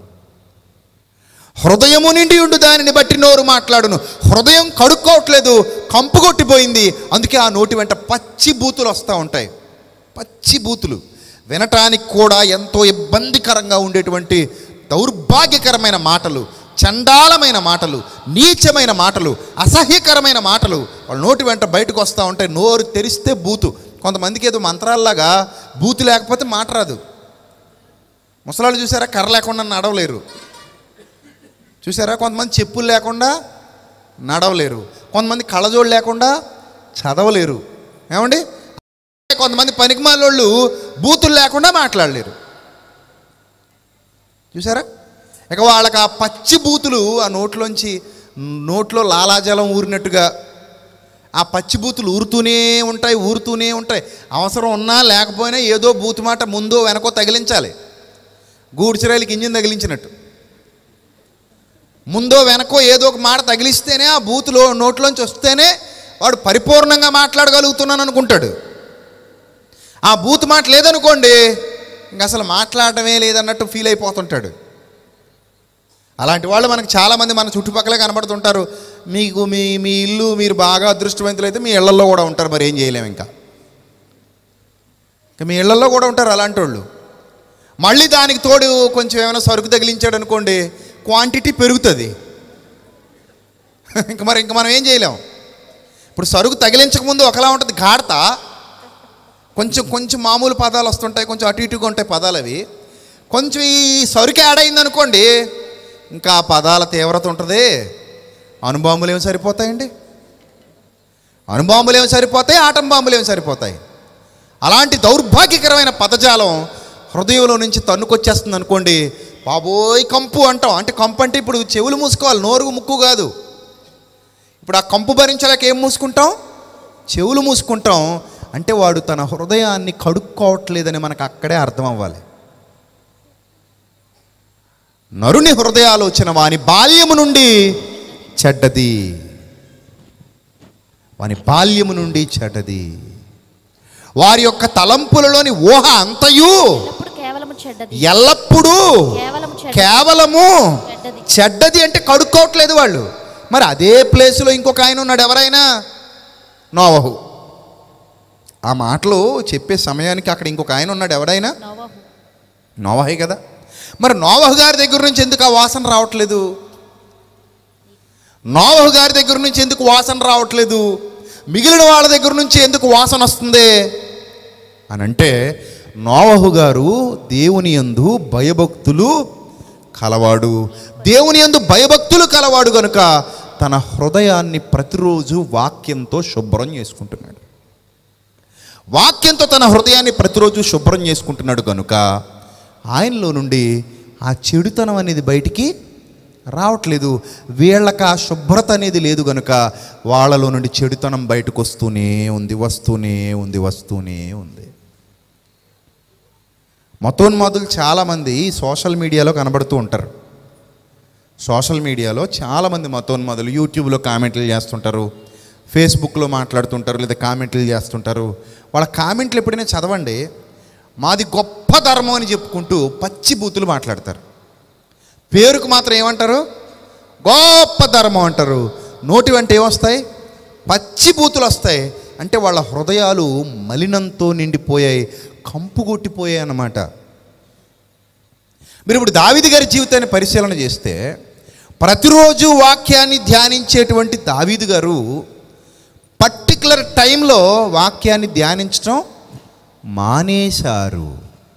Speaker 2: హృదయము నిండి ఉండు దానిని బట్టి నోరు మాట్లాడును. హృదయం కడుక్కోవట్లేదు, కంపు కొట్టిపోయింది. అందుకే ఆ నోటి వెంట పచ్చి బూతులు వస్తూ ఉంటాయి. పచ్చి బూతులు వినటానికి కూడా ఎంతో ఇబ్బందికరంగా ఉండేటువంటి దౌర్భాగ్యకరమైన మాటలు, చండాలమైన మాటలు, నీచమైన మాటలు, అసహ్యకరమైన మాటలు వాళ్ళ నోటి వెంట బయటకు వస్తూ ఉంటాయి. నోరు తెరిస్తే బూతు. కొంతమందికి ఏదో మంత్రాల్లాగా బూతు లేకపోతే మాట రాదు. ముసలాళ్ళు చూసారా, కర్ర లేకుండా నడవలేరు. చూసారా, కొంతమంది చెప్పులు లేకుండా నడవలేరు. కొంతమంది కళ్ళజోడు లేకుండా చదవలేరు. ఏమండి, కొంతమంది పనికిమాలోళ్ళు బూతులు లేకుండా మాట్లాడలేరు. చూసారా? ఇక వాళ్ళకి ఆ పచ్చి బూతులు ఆ నోట్లోంచి, నోట్లో లాలాజలం ఊరినట్టుగా ఆ పచ్చి బూతులు ఊరుతూనే ఉంటాయి, ఊరుతూనే ఉంటాయి. అవసరం ఉన్నా లేకపోయినా ఏదో బూతు మాట ముందో వెనకో తగిలించాలి. గూడ్చిరాయిలకి ఇంజిన్ తగిలించినట్టు ముందో వెనకో ఏదో ఒక మాట తగిలిస్తేనే ఆ బూతులో నోట్లోంచి వస్తేనే వాడు పరిపూర్ణంగా మాట్లాడగలుగుతున్నాను అనుకుంటాడు. ఆ బూత్ మాట లేదనుకోండి, ఇంక అసలు మాట్లాడటమే లేదన్నట్టు ఫీల్ అయిపోతుంటాడు. అలాంటి వాళ్ళు మనకు చాలామంది మన చుట్టుపక్కలే కనబడుతుంటారు. మీకు మీ మీ ఇల్లు మీరు బాగా అదృష్టవంతులు అయితే మీ ఇళ్లల్లో కూడా ఉంటారు, మరి ఏం చేయలేము. ఇంకా ఇంకా మీ ఇళ్లల్లో కూడా ఉంటారు అలాంటి వాళ్ళు. మళ్ళీ దానికి తోడు కొంచెం ఏమైనా సరుకు తగిలించాడు అనుకోండి, క్వాంటిటీ పెరుగుతుంది. ఇంక మరి ఇంక మనం ఏం చేయలేం. ఇప్పుడు సరుకు తగిలించకముందు ఒకలా ఉంటుంది గాఢత, కొంచెం కొంచెం మామూలు పదాలు వస్తుంటాయి, కొంచెం అటు ఇటుగా ఉంటాయి పదాలు. అవి కొంచెం ఈ సరుకు యాడ్ అయిందనుకోండి, ఇంకా ఆ పదాల తీవ్రత ఉంటుంది. అణుబాంబులు ఏమి సరిపోతాయండి? అణుబాంబులు ఏమి సరిపోతాయి, ఆటం బాంబులు ఏమి సరిపోతాయి? అలాంటి దౌర్భాగ్యకరమైన పదజాలం హృదయంలో నుంచి తన్నుకొచ్చేస్తుంది అనుకోండి, బాబోయ్ కంపు అంటాం. అంటే కంపు అంటే ఇప్పుడు చెవులు మూసుకోవాలి, నోరు ముక్కు కాదు. ఇప్పుడు ఆ కంపు భరించలేక ఏం మూసుకుంటాం? చెవులు మూసుకుంటాం. అంటే వాడు తన హృదయాన్ని కడుక్కోవట్లేదని మనకు అక్కడే అర్థం అవ్వాలి. నరుని హృదయాలోచన వాని బాల్యము నుండి చెడ్డది, వాని బాల్యము నుండి చెడ్డది. వారి యొక్క తలంపులలోని ఊహ అంతయు ఎల్లప్పుడూ కేవలము చెడ్డది. అంటే కడుక్కోవట్లేదు వాళ్ళు. మరి అదే ప్లేసులో ఇంకొక ఆయన ఉన్నాడు, ఎవరైనా నోవహు. ఆ మాటలు చెప్పే సమయానికి అక్కడ ఇంకొక ఆయన ఉన్నాడు, ఎవరైనా నోవహే కదా. మరి నోవహు గారి దగ్గర నుంచి ఎందుకు ఆ వాసన రావట్లేదు? నోవహు గారి దగ్గర నుంచి ఎందుకు వాసన రావట్లేదు? మిగిలిన వాళ్ళ దగ్గర నుంచి ఎందుకు వాసన వస్తుంది అని అంటే, నోవహు గారు దేవుని యందు భయభక్తులు కలవాడు. దేవుని యందు భయభక్తులు కలవాడు కనుక తన హృదయాన్ని ప్రతిరోజు వాక్యంతో శుభ్రం చేసుకుంటున్నాడు. వాక్యంతో తన హృదయాన్ని ప్రతిరోజు శుభ్రం చేసుకుంటున్నాడు కనుక ఆయనలో నుండి ఆ చెడుతనం అనేది బయటికి రావట్లేదు. వీళ్ళకి ఆ శుభ్రత అనేది లేదు కనుక వాళ్ళలో నుండి చెడుతనం బయటకు వస్తూనే ఉంది, వస్తూనే ఉంది, వస్తూనే ఉంది. మతోన్మాదులు చాలామంది సోషల్ మీడియాలో కనబడుతూ ఉంటారు. సోషల్ మీడియాలో చాలామంది మతోన్మాదులు యూట్యూబ్లో కామెంట్లు చేస్తుంటారు, ఫేస్బుక్లో మాట్లాడుతుంటారు, లేదా కామెంట్లు చేస్తుంటారు. వాళ్ళ కామెంట్లు ఎప్పుడైనా చదవండి, మాది గొప్ప ధర్మం అని చెప్పుకుంటూ పచ్చి బూతులు మాట్లాడతారు. పేరుకు మాత్రం ఏమంటారు? గొప్ప ధర్మం అంటారు. నోటి వెంట ఏమొస్తాయి? పచ్చి బూతులు వస్తాయి. అంటే వాళ్ళ హృదయాలు మలినంతో నిండిపోయాయి, కంపు కొట్టిపోయాయి అన్నమాట. మీరు ఇప్పుడు దావీదు గారి జీవితాన్ని పరిశీలన చేస్తే, ప్రతిరోజు వాక్యాన్ని ధ్యానించేటువంటి దావీదు గారు పర్టికులర్ టైంలో వాక్యాన్ని ధ్యానించడం మానేశారు.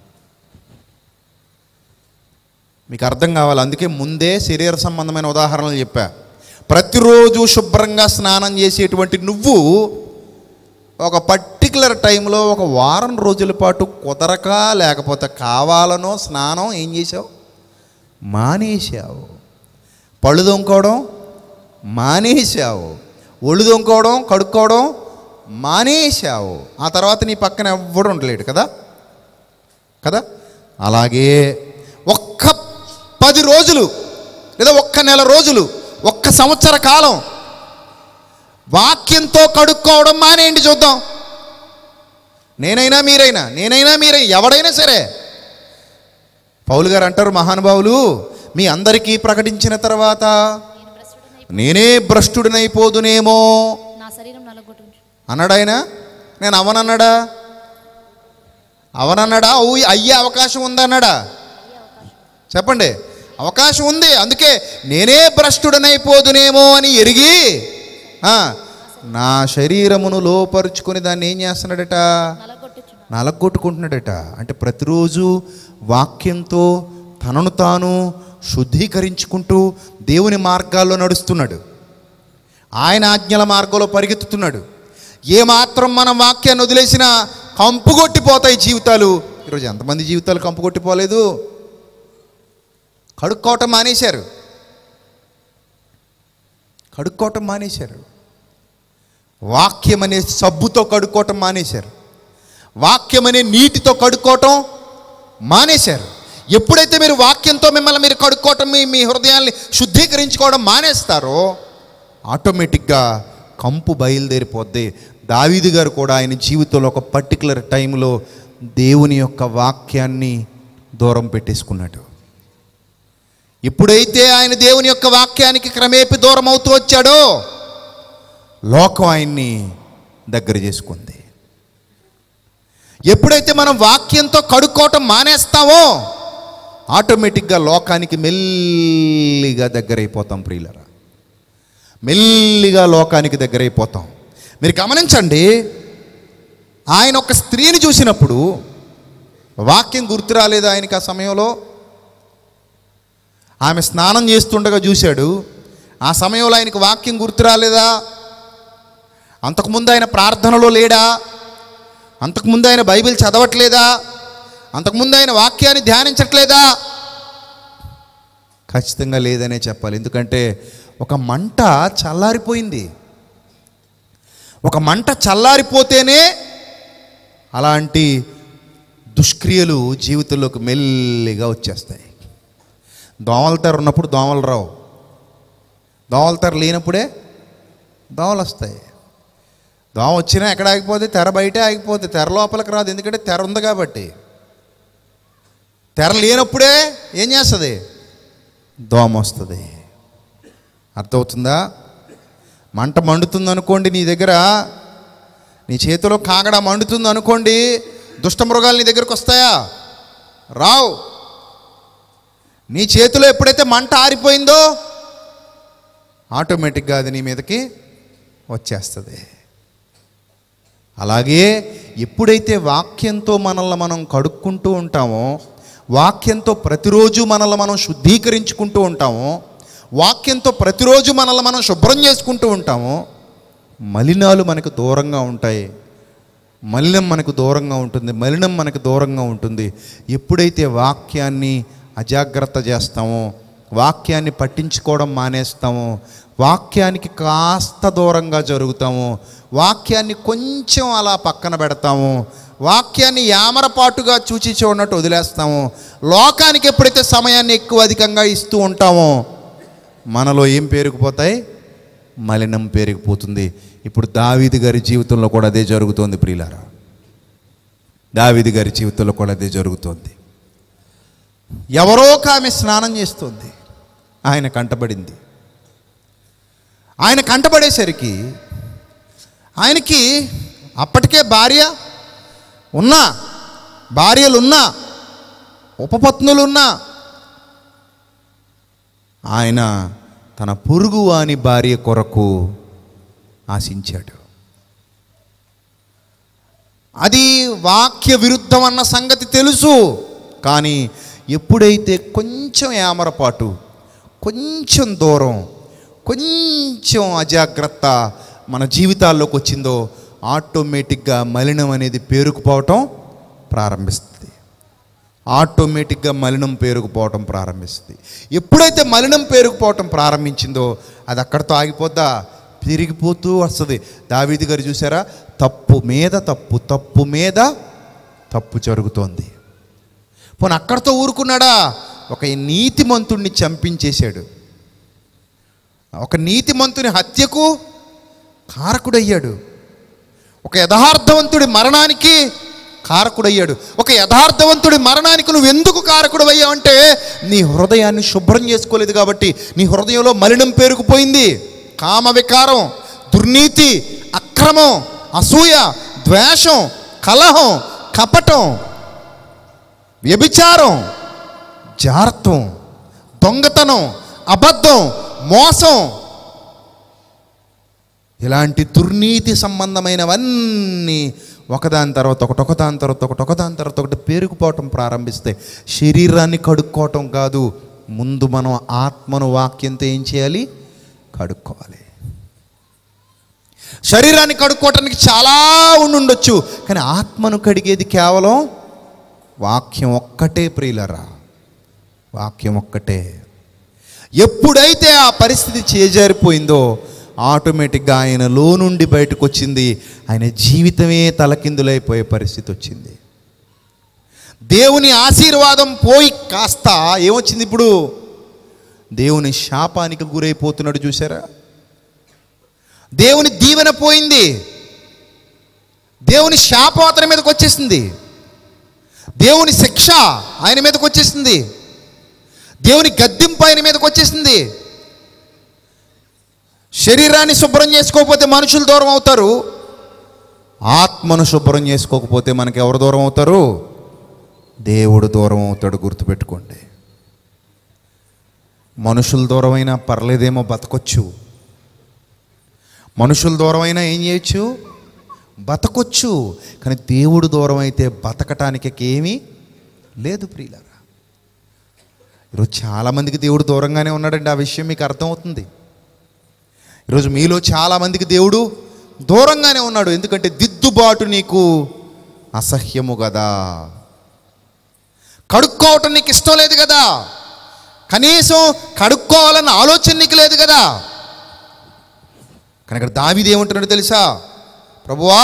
Speaker 2: మీకు అర్థం కావాలి, అందుకే ముందే శరీర సంబంధమైన ఉదాహరణలు చెప్పా. ప్రతిరోజు శుభ్రంగా స్నానం చేసేటువంటి నువ్వు ఒక పర్టికులర్ టైంలో ఒక వారం రోజుల పాటు కుదరక లేకపోతే కావాలనో స్నానం ఏం చేసావు? మానేశావు. పళ్ళు దొంకోవడం మానేశావు, ఒళ్ళు దొంకోవడం కడుక్కోవడం మానేశావు. ఆ తర్వాత నీ పక్కన ఎవ్వడు ఉండలేడు కదా కదా అలాగే ఒక్క పది రోజులు లేదా ఒక్క నెల రోజులు, ఒక్క సంవత్సర కాలం వాక్యంతో కడుక్కోవడం మానేయండి, చూద్దాం. నేనైనా మీరైనా నేనైనా మీరై ఎవడైనా సరే. పౌలు గారు అంటారు, మహానుభావులు, మీ అందరికీ ప్రకటించిన తర్వాత నేనే భ్రష్టుడినైపోదునేమో అన్నాడు ఆయన. నేను అవనన్నాడా? అవనన్నాడా? అయ్యే అవకాశం ఉందన్నాడా? చెప్పండి. అవకాశం ఉంది. అందుకే నేనే భ్రష్టుడనైపోదునేమో అని ఎరిగి నా శరీరమును లోపరుచుకొని దాన్ని ఏం చేస్తున్నాడట? నలగొట్టుకుంటున్నాడట. అంటే ప్రతిరోజు వాక్యంతో తనను తాను శుద్ధీకరించుకుంటూ దేవుని మార్గాల్లో నడుస్తున్నాడు, ఆయన ఆజ్ఞల మార్గంలో పరిగెత్తుతున్నాడు. ఏమాత్రం మనం వాక్యాన్ని వదిలేసినా కంపు కొట్టిపోతాయి జీవితాలు. ఈరోజు ఎంతమంది జీవితాలు కంపు కొట్టిపోలేదు? కడుక్కోవటం మానేశారు, కడుక్కోవటం మానేశారు. వాక్యం అనే సబ్బుతో కడుక్కోవటం మానేశారు, వాక్యం అనే నీటితో కడుక్కోవటం మానేశారు. ఎప్పుడైతే మీరు వాక్యంతో మిమ్మల్ని మీరు కడుక్కోవటం, మీ మీ హృదయాన్ని శుద్ధీకరించుకోవడం మానేస్తారో ఆటోమేటిక్గా కంపు బయలుదేరిపోద్ది. దావీదు గారు కూడా ఆయన జీవితంలో ఒక పర్టికులర్ టైంలో దేవుని యొక్క వాక్యాన్ని దూరం పెట్టేసుకున్నాడు. ఎప్పుడైతే ఆయన దేవుని యొక్క వాక్యానికి క్రమేపీ దూరం అవుతూ వచ్చాడో లోకం ఆయన్ని దగ్గర చేసుకుంది. ఎప్పుడైతే మనం వాక్యంతో కడుక్కోవటం మానేస్తామో ఆటోమేటిక్గా లోకానికి మెల్లిగా దగ్గరైపోతాం. ప్రియులరా, మెల్లిగా లోకానికి దగ్గరైపోతాం. మీరు గమనించండి, ఆయన ఒక స్త్రీని చూసినప్పుడు వాక్యం గుర్తు రాలేదు ఆయనకి. ఆ సమయంలో ఆమె స్నానం చేస్తుండగా చూశాడు. ఆ సమయంలో ఆయనకు వాక్యం గుర్తు రాలేదా? అంతకుముందు ఆయన ప్రార్థనలో లేడా? అంతకుముందు ఆయన బైబిల్ చదవట్లేదా? అంతకుముందు ఆయన వాక్యాన్ని ధ్యానించట్లేదా? ఖచ్చితంగా లేదనే చెప్పాలి. ఎందుకంటే ఒక మంట చల్లారిపోయింది. ఒక మంట చల్లారిపోతేనే అలాంటి దుష్క్రియలు జీవితంలోకి మెల్లిగా వచ్చేస్తాయి. దోమల తెర ఉన్నప్పుడు దోమలు రావు, దోమల తెర లేనప్పుడే దోమలు వస్తాయి. దోమ వచ్చినా ఎక్కడ ఆగిపోతే? తెర బయటే ఆగిపోతే, తెర లోపలికి రాదు. ఎందుకంటే తెర ఉంది కాబట్టి. తెర లేనప్పుడే ఏం చేస్తుంది? దోమ వస్తుంది. అర్థమవుతుందా? మంట మండుతుంది అనుకోండి నీ దగ్గర, నీ చేతిలో కాగడ మండుతుంది అనుకోండి, దుష్ట మృగాలు నీ దగ్గరకు వస్తాయా? రావు. నీ చేతిలో ఎప్పుడైతే మంట ఆరిపోయిందో ఆటోమేటిక్గా అది నీ మీదకి వచ్చేస్తుంది. అలాగే ఎప్పుడైతే వాక్యంతో మనల్ని మనం కడుక్కుంటూ ఉంటామో, వాక్యంతో ప్రతిరోజు మనల్ని మనం శుద్ధీకరించుకుంటూ ఉంటామో, వాక్యంతో ప్రతిరోజు మనల్ని మనం శుభ్రం చేసుకుంటూ ఉంటామో మలినాలు మనకు దూరంగా ఉంటాయి. మలినం మనకు దూరంగా ఉంటుంది. మలినం మనకు దూరంగా ఉంటుంది. ఎప్పుడైతే వాక్యాన్ని అజాగ్రత్త చేస్తామో, వాక్యాన్ని పట్టించుకోవడం మానేస్తామో, వాక్యానికి కాస్త దూరంగా జరుగుతాము, వాక్యాన్ని కొంచెం అలా పక్కన పెడతాము, వాక్యాన్ని యామరపాటుగా చూచి చూడనట్టు వదిలేస్తాము, లోకానికి ఎప్పుడైతే సమయాన్ని ఎక్కువ అధికంగా ఇస్తూ ఉంటామో మనలో ఏం పేరుకుపోతాయి? మలినం పేరుకుపోతుంది. ఇప్పుడు దావీదు గారి జీవితంలో కూడా అదే జరుగుతోంది. ప్రియులారా, దావీదు గారి జీవితంలో కూడా అదే జరుగుతోంది. ఎవరో ఒక ఆమె స్నానం చేస్తుంది, ఆయన కంటబడింది. ఆయన కంటబడేసరికి ఆయనకి అప్పటికే భార్య ఉన్నా, భార్యలున్నా, ఉపపత్నులున్నా, ఆయన తన పొరుగు వాని భార్య కొరకు ఆశించాడు. అది వాక్య విరుద్ధం అన్న సంగతి తెలుసు. కానీ ఎప్పుడైతే కొంచెం యామరపాటు, కొంచెం దూరం, కొంచెం అజాగ్రత్త మన జీవితాల్లోకి వచ్చిందో ఆటోమేటిక్గా మలినం అనేది పేరుకుపోవటం ప్రారంభిస్తుంది. ఆటోమేటిక్గా మలినం పేరుకుపోవటం ప్రారంభిస్తుంది. ఎప్పుడైతే మలినం పేరుకుపోవటం ప్రారంభించిందో అది అక్కడితో ఆగిపోద్దా? పెరిగిపోతూ వస్తుంది. దావీదు గారు చూసారా, తప్పు మీద తప్పు, తప్పు మీద తప్పు జరుగుతోంది. పోనీ అక్కడితో ఊరుకున్నాడా? ఒక నీతిమంతుడిని చంపించేశాడు. ఒక నీతిమంతుని హత్యకు కారకుడయ్యాడు. ఒక యథార్థవంతుడి మరణానికి కారకుడయ్యాడు. ఒక యథార్థవంతుడి మరణానికి నువ్వు ఎందుకు కారకుడు అయ్యావంటే నీ హృదయాన్ని శుభ్రం చేసుకోలేదు కాబట్టి. నీ హృదయంలో మలినం పేరుకుపోయింది. కామ వికారం, దుర్నీతి, అక్రమం, అసూయ, ద్వేషం, కలహం, కపటం, వ్యభిచారం, జారత్వం, దొంగతనం, అబద్ధం, మోసం, ఇలాంటి దుర్నీతి సంబంధమైనవన్నీ ఒకదాని తర్వాత ఒకటి, ఒకదాని తర్వాత ఒకటి, ఒకదాని తర్వాత ఒకటి పేరుకుపోవటం ప్రారంభిస్తే శరీరాన్ని కడుక్కోవటం కాదు, ముందు మనం ఆత్మను వాక్యంతో ఏం చేయాలి? కడుక్కోవాలి. శరీరాన్ని కడుక్కోవటానికి చాలా ఉండుండొచ్చు, కానీ ఆత్మను కడిగేది కేవలం వాక్యం ఒక్కటే. ప్రియులరా, వాక్యం ఒక్కటే. ఎప్పుడైతే ఆ పరిస్థితి చేజారిపోయిందో ఆటోమేటిక్గా ఆయనలో నుండి బయటకు వచ్చింది, ఆయన జీవితమే తలకిందులైపోయే పరిస్థితి వచ్చింది. దేవుని ఆశీర్వాదం పోయి కాస్త ఏమొచ్చింది? ఇప్పుడు దేవుని శాపానికి గురైపోతున్నాడు. చూసారా? దేవుని దీవెన పోయింది, దేవుని శాపం అతని మీదకి వచ్చేసింది, దేవుని శిక్ష ఆయన మీదకి వచ్చేసింది, దేవుని గద్దింపు ఆయన మీదకి వచ్చేసింది. శరీరాన్ని శుభ్రం చేసుకోకపోతే మనుషులు దూరం అవుతారు, ఆత్మను శుభ్రం చేసుకోకపోతే మనకి ఎవరు దూరం అవుతారు? దేవుడు దూరం అవుతాడు. గుర్తుపెట్టుకోండి. మనుషులు దూరమైనా పర్లేదేమో, బతకొచ్చు. మనుషులు దూరమైనా ఏం చేయొచ్చు? బతకొచ్చు. కానీ దేవుడు దూరం అయితే బతకటానికి ఏమీ లేదు ప్రియులారా. ఈరోజు చాలామందికి దేవుడు దూరంగానే ఉన్నాడండి. ఆ విషయం మీకు అర్థమవుతుంది. ఈరోజు మీలో చాలామందికి దేవుడు దూరంగానే ఉన్నాడు. ఎందుకంటే దిద్దుబాటు నీకు అసహ్యము కదా, కడుక్కోవటం నీకు ఇష్టం లేదు కదా, కనీసం కడుక్కోవాలన్న ఆలోచన నీకు లేదు కదా. కానీ ఇక్కడ దావీదు ఏమంటున్నాడు తెలుసా? ప్రభువా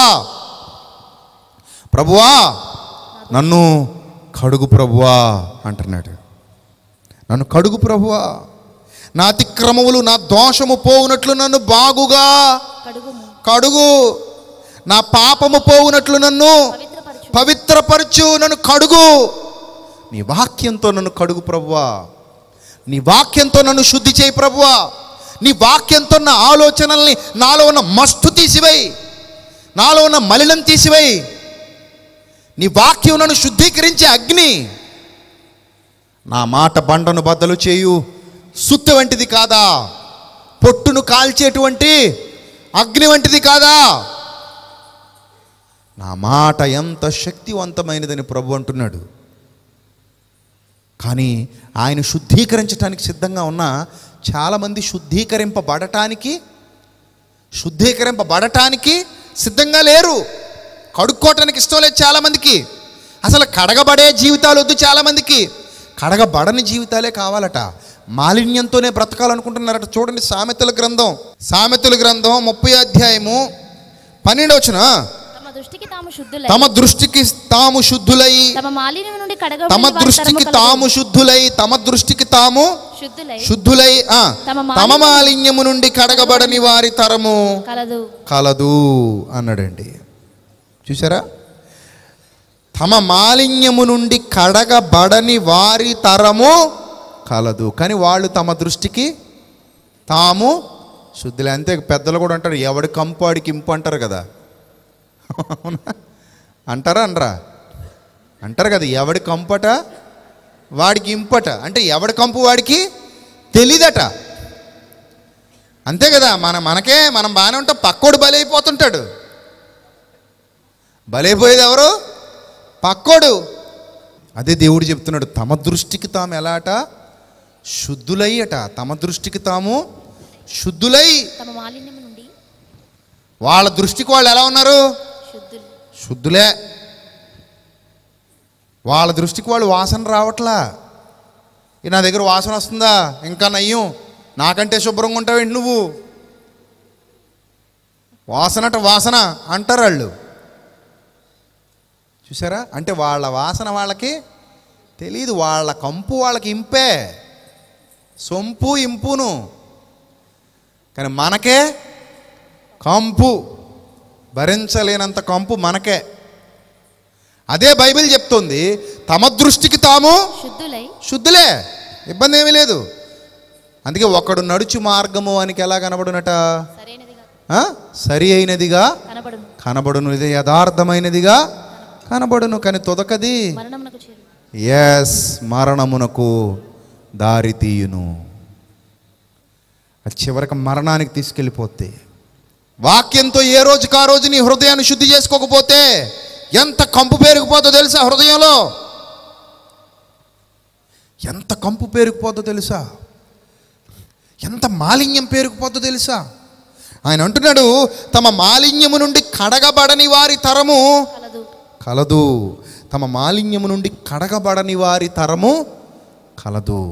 Speaker 2: ప్రభువా నన్ను కడుగు ప్రభువా అంటున్నాడు. నన్ను కడుగు ప్రభువా, నా అతిక్రమములు నా దోషము పోవునట్లు నన్ను బాగుగా
Speaker 3: కడుగుము.
Speaker 2: కడుగు, నా పాపము పోవునట్లు నన్ను
Speaker 3: పవిత్రపరచు.
Speaker 2: పవిత్రపరచు, నన్ను కడుగు. నీ వాక్యంతో నన్ను కడుగు ప్రభువా, నీ వాక్యంతో నన్ను శుద్ధి చేయి ప్రభువా, నీ వాక్యంతో నా ఆలోచనల్ని, నాలో ఉన్న మస్తు తీసివేయి, నాలో ఉన్న మలినం తీసివేయి. నీ వాక్యం నన్ను శుద్ధీకరించే అగ్ని. నా మాట బండను బద్దలు చేయు సుత్తి వంటిది కాదా, పొట్టును కాల్చేటువంటి అగ్ని వంటిది కాదా. నా మాట ఎంత శక్తివంతమైనదని ప్రభు అంటున్నాడు. కానీ ఆయన శుద్ధీకరించడానికి సిద్ధంగా ఉన్న చాలామంది శుద్ధీకరింపబడటానికి శుద్ధీకరింపబడటానికి సిద్ధంగా లేరు. కడుక్కోవటానికి ఇష్టం లేదు చాలామందికి. అసలు కడగబడే జీవితాలు వద్దు చాలామందికి, కడగబడని జీవితాలే కావాలట. మాలిన్యంతోనే బ్రతకాలనుకుంటున్నారట. చూడండి సామెతల గ్రంథం, సామెతల గ్రంథం ముప్పై అధ్యాయము పన్నెండవచన,
Speaker 3: తమ దృష్టికి తాము శుద్ధులై
Speaker 2: తమ దృష్టికి తాము శుద్ధులై
Speaker 3: తమ మాలిన్యం నుండి కడగబడిన
Speaker 2: తమ
Speaker 3: వారి
Speaker 2: దృష్టికి
Speaker 3: తరము
Speaker 2: తాము శుద్ధులై తమ దృష్టికి తాము
Speaker 3: శుద్ధులై
Speaker 2: శుద్ధులై ఆ,
Speaker 3: తమ
Speaker 2: తమ మాలిన్యము నుండి కడగబడని వారి తరము
Speaker 3: కలదు
Speaker 2: కలదు అన్నాడండి. చూసారా? తమ మాలిన్యము నుండి కడగబడని వారి తరము కలదు. కానీ వాళ్ళు తమ దృష్టికి తాము శుద్ధులే. అంతే. పెద్దలు కూడా అంటారు, ఎవడి కంపు వాడికి ఇంపు అంటారు కదా. అంటారా అనరా? అంటారు కదా, ఎవడి కంపట వాడికి ఇంపట. అంటే ఎవడి కంపు వాడికి తెలీదట. అంతే కదా. మన మనకే మనం బాగానే ఉంటాం, పక్కోడు బలైపోతుంటాడు. బలైపోయేది ఎవరు? పక్కోడు. అదే దేవుడు చెప్తున్నాడు, తమ దృష్టికి తాము ఎలా అట? శుద్ధులై అట. తమ దృష్టికి తాము శుద్ధులై.
Speaker 3: తమ మాలిన్యం నుండి
Speaker 2: వాళ్ళ దృష్టికి వాళ్ళు ఎలా ఉన్నారు?
Speaker 3: శుద్ధులు.
Speaker 2: శుద్ధులే. వాళ్ళ దృష్టికి వాళ్ళు వాసన రావట్లా. నా దగ్గర వాసన వస్తుందా? ఇంకా నయ్యం, నాకంటే శుభ్రంగా ఉంటావేంటి నువ్వు? వాసనట వాసన అంటారు వాళ్ళు. చూసారా? అంటే వాళ్ళ వాసన వాళ్ళకి తెలీదు. వాళ్ళ కంపు వాళ్ళకి ఇంపే, సొంపు ఇంపును. కానీ మనకే కంపు, భరించలేనంత కంపు మనకే. అదే బైబిల్ చెప్తుంది, తమ దృష్టికి తాము
Speaker 3: శుద్ధులై
Speaker 2: శుద్ధులే, ఇబ్బంది ఏమీ లేదు. అందుకే ఒకడు నడుచు మార్గము వానికి ఎలా కనబడునట?
Speaker 3: సరైనదిగా
Speaker 2: ఆ? సరి అయినదిగా
Speaker 3: కనబడును,
Speaker 2: కనబడును, ఇది యథార్థమైనదిగా కనబడును. కానీ తొదకది
Speaker 3: మరణమునకు చేరు.
Speaker 2: ఎస్, మరణమునకు దారి తీయును. అది చివరికి మరణానికి తీసుకెళ్ళిపోతే, వాక్యంతో ఏ రోజుకి ఆ రోజు నీ హృదయాన్ని శుద్ధి చేసుకోకపోతే ఎంత కంపు పేరుకుపోతుందో తెలుసా? హృదయంలో ఎంత కంపు పేరుకుపోతుందో తెలుసా? ఎంత మాలిన్యం పేరుకుపోతుందో తెలుసా? ఆయన అంటున్నాడు, తమ మాలిన్యము నుండి కడగబడని వారి తరము
Speaker 3: కలదు
Speaker 2: కలదు. తమ మాలిన్యము నుండి కడగబడని వారి తరము కలదు.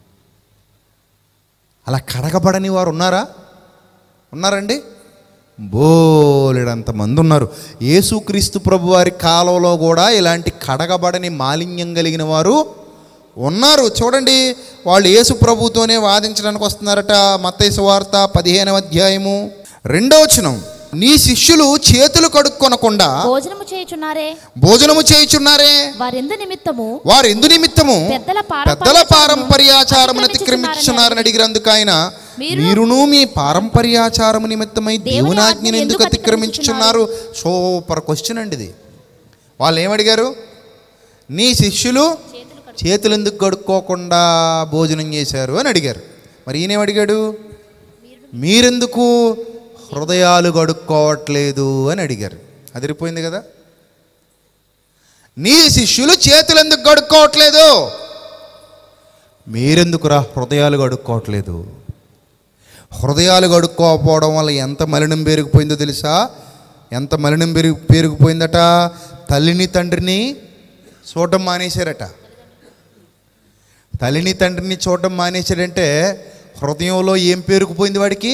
Speaker 2: అలా కడగబడని వారు ఉన్నారా? ఉన్నారండి? బోలెడంత మంది ఉన్నారు. యేసుక్రీస్తు ప్రభు వారి కాలంలో కూడా ఇలాంటి కడగబడని మాలిన్యం కలిగిన వారు ఉన్నారు. చూడండి, వాళ్ళు యేసు ప్రభుతోనే వాదించడానికి వస్తున్నారట. మత్తయి సువార్త పదిహేనవ అధ్యాయము రెండో వచనం, నీ శిష్యులు చేతులు కడుక్కొనకుండా
Speaker 3: భోజనము చేయుచున్నారే
Speaker 2: భోజనము చేయుచున్నారే
Speaker 3: వారెందు నిమిత్తము
Speaker 2: వారు ఎందు నిమిత్తము
Speaker 3: పెద్దల
Speaker 2: పెద్దల పారంపర్యాచారమును అతిక్రమించుచున్నారని అడిగినందుకు ఆయన, మీరును మీ పారంపర్యాచారము నిమిత్తమై దేవుని ఆజ్ఞను ఎందుకు అతిక్రమించుచున్నారు? సూపర్ క్వశ్చన్ అండి ఇది. వాళ్ళు ఏమడిగారు? నీ శిష్యులు చేతులు ఎందుకు కడుక్కోకుండా భోజనం చేశారు అని అడిగారు. మరి ఈయనేమడిగాడు? మీరెందుకు హృదయాలు కడుక్కోవట్లేదు అని అడిగారు. అదిరిపోయింది కదా. నీ శిష్యులు చేతులు ఎందుకు కడుక్కోవట్లేదు? మీరెందుకురా హృదయాలు కడుక్కోవట్లేదు? హృదయాలు కడుక్కోకపోవడం వల్ల ఎంత మలినం పెరిగిపోయిందో తెలుసా? ఎంత మలినం పెరిగి పెరిగిపోయిందట. తల్లిని తండ్రిని చూడడం మానేశారట. తల్లిని తండ్రిని చూడడం మానేశాడంటే హృదయంలో ఏం పేరుకుపోయింది వాడికి?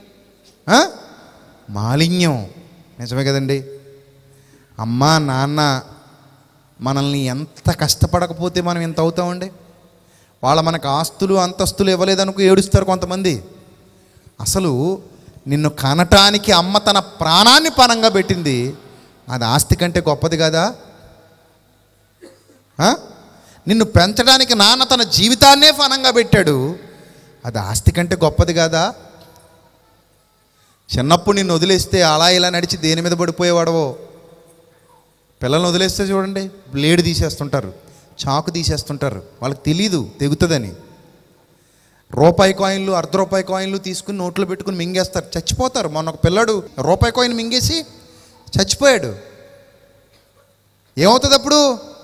Speaker 2: మాలిన్యం. నిజమే కదండి. అమ్మ నాన్న మనల్ని ఎంత కష్టపడకపోతే మనం ఎంత అవుతామండి? వాళ్ళ మనకు ఆస్తులు అంతస్తులు ఇవ్వలేదనుకో ఏడుస్తారు కొంతమంది. అసలు నిన్ను కనటానికి అమ్మ తన ప్రాణాన్ని పణంగా పెట్టింది. అది ఆస్తి కంటే గొప్పది కదా. నిన్ను పెంచడానికి నాన్న తన జీవితాన్నే పణంగా పెట్టాడు. అది ఆస్తి కంటే గొప్పది కాదా? చిన్నప్పుడు నిన్ను వదిలేస్తే అలా ఇలా నడిచి దేని మీద పడిపోయేవాడవో. పిల్లల్ని వదిలేస్తే చూడండి, బ్లేడ్ తీసేస్తుంటారు, చాకు తీసేస్తుంటారు. వాళ్ళకి తెలీదు తెగుతుందని. రూపాయి కాయిన్లు అర్ధ రూపాయి కాయిన్లు తీసుకుని నోట్లో పెట్టుకుని మింగేస్తారు, చచ్చిపోతారు. మొన్న ఒక పిల్లాడు రూపాయి కాయిన్ మింగేసి చచ్చిపోయాడు. ఏమవుతుంది అప్పుడు?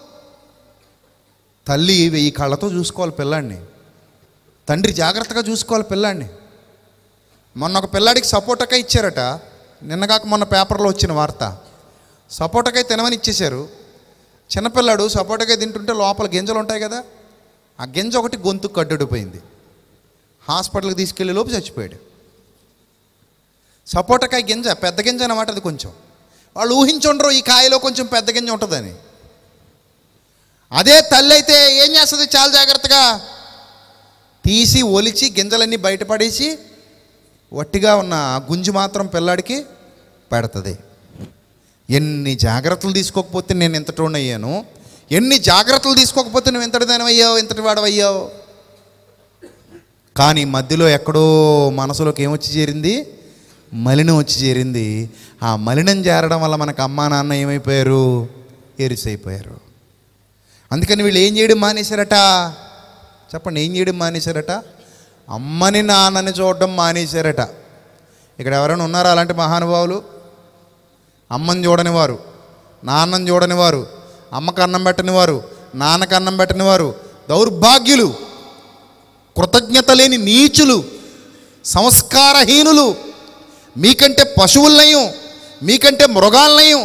Speaker 2: తల్లి వెయ్యి కళ్ళతో చూసుకోవాలి పిల్లాడిని, తండ్రి జాగ్రత్తగా చూసుకోవాలి పిల్లాడిని. మొన్న ఒక పిల్లాడికి సపోటాకాయ ఇచ్చారట. నిన్నగాక మొన్న పేపర్లో వచ్చిన వార్త. సపోటాకాయ తినమని ఇచ్చేశారు. చిన్నపిల్లాడు సపోటాకాయ తింటుంటే లోపల గింజలు ఉంటాయి కదా, ఆ గింజ ఒకటి గొంతుకు కడ్డుడిపోయింది. హాస్పిటల్కి తీసుకెళ్ళే లోపు చచ్చిపోయాడు. సపోటాకాయ గింజ పెద్ద గింజ అన్నమాట. అది కొంచెం వాళ్ళు ఊహించుండరు ఈ కాయలో కొంచెం పెద్ద గింజ ఉంటుందని. అదే తల్లి అయితే ఏం చేస్తుంది? చాలా జాగ్రత్తగా తీసి ఒలిచి గింజలన్నీ బయటపడేసి వట్టిగా ఉన్న గుంజు మాత్రం పిల్లాడికి పెడుతుంది. ఎన్ని జాగ్రత్తలు తీసుకోకపోతే నేను ఇంతటోని అయ్యాను, ఎన్ని జాగ్రత్తలు తీసుకోకపోతే నువ్వు ఇంతటి దానివయ్యావు, ఇంతటి వాడవయ్యావు. కానీ మధ్యలో ఎక్కడో మనసులోకి ఏమొచ్చి చేరింది? మలినం వచ్చి చేరింది. ఆ మలినం చేరడం వల్ల మనకు అమ్మా నాన్న ఏమైపోయారు? ఎరిసైపోయారు. అందుకని వీళ్ళు ఏం చేయడం మానేశారట? చెప్పండి, ఏం చేయడం మానేశారట? అమ్మని నాన్నని చూడడం మానేశారట. ఇక్కడ ఎవరైనా ఉన్నారా అలాంటి మహానుభావులు? అమ్మని చూడని వారు, నాన్నని చూడని వారు, అమ్మకు అన్నం పెట్టని వారు, నాన్నకు అన్నం పెట్టని వారు, దౌర్భాగ్యులు, కృతజ్ఞత లేని నీచులు, సంస్కారహీనులు, మీకంటే పశువులనయం, మీకంటే మృగాలనయం,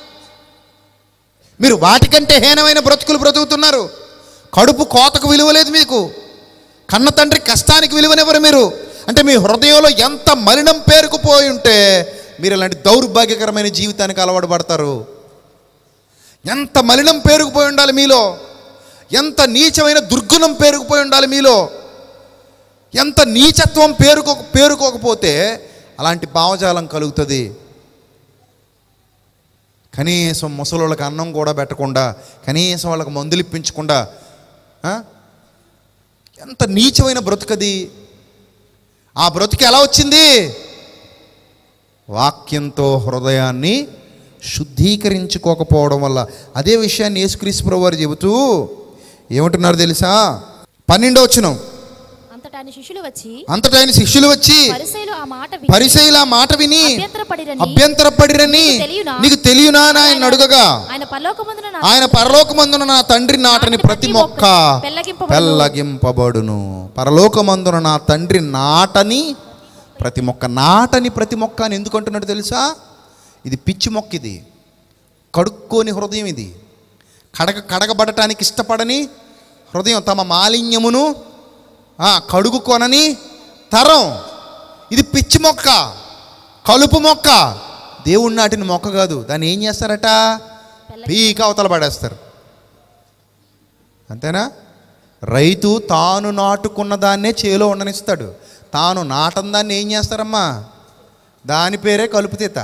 Speaker 2: మీరు వాటికంటే హీనమైన బ్రతుకులు బ్రతుకుతున్నారు. కడుపు కోతకు విలువ లేదు మీకు, కన్న తండ్రి కష్టానికి విలువనివ్వరు మీరు. అంటే మీ హృదయంలో ఎంత మలినం పేరుకుపోయి ఉంటే మీరు ఇలాంటి దౌర్భాగ్యకరమైన జీవితానికి అలవాటు పడతారు. ఎంత మలినం పేరుకుపోయి ఉండాలి మీలో, ఎంత నీచమైన దుర్గుణం పేరుకుపోయి ఉండాలి మీలో, ఎంత నీచత్వం పేరుకో పేరుకోకపోతే అలాంటి భావజాలం కలుగుతుంది. కనీసం ముసలోళ్ళకి అన్నం కూడా పెట్టకుండా, కనీసం వాళ్ళకి మందులు ఇప్పించకుండా ఎంత నీచమైన బ్రతుకది. ఆ బ్రతుకు ఎలా వచ్చింది? వాక్యంతో హృదయాన్ని శుద్ధీకరించుకోకపోవడం వల్ల. అదే విషయాన్ని యేసుక్రీస్తు ప్రభువు వారు చెబుతూ ఏమంటున్నారు తెలుసా? పన్నెండో వచనం,
Speaker 3: అంతటా ఆయన శిష్యులు వచ్చి
Speaker 2: అంతటా ఆయన శిష్యులు వచ్చి
Speaker 3: పరిసయ్యులు ఆ మాట విని
Speaker 2: పరిసయ్యులు ఆ మాట విని
Speaker 3: అభ్యంతరపడిరని
Speaker 2: అభ్యంతరపడిరని నీకు తెలియనా అని ఆయన అడుగగా,
Speaker 3: ఆయన పరలోకమందున నా
Speaker 2: ఆయన పరలోకమందున నా తండ్రి నాటని ప్రతి మొక్క పెల్లగింపబడును. పరలోకమందున నా తండ్రి నాటని ప్రతి మొక్క. నాటని ప్రతి మొక్క అని ఎందుకు అంటున్నాడు తెలుసా? ఇది పిచ్చి మొక్క, ఇది కడుక్కోని హృదయం, ఇది కడగ కడగబడటానికి ఇష్టపడని హృదయం, తమ మాలిన్యమును కడుగుకొనని తరం. ఇది పిచ్చి మొక్క, కలుపు మొక్క, దేవుడు నాటిన మొక్క కాదు. దాన్ని ఏం చేస్తారట? పీక అవతల పడేస్తారు. అంతేనా? రైతు తాను నాటుకున్న దాన్నే చేలో ఉండనిస్తాడు, తాను నాటని దాన్ని ఏం చేస్తారమ్మా? దాని పేరే కలుపు తీత.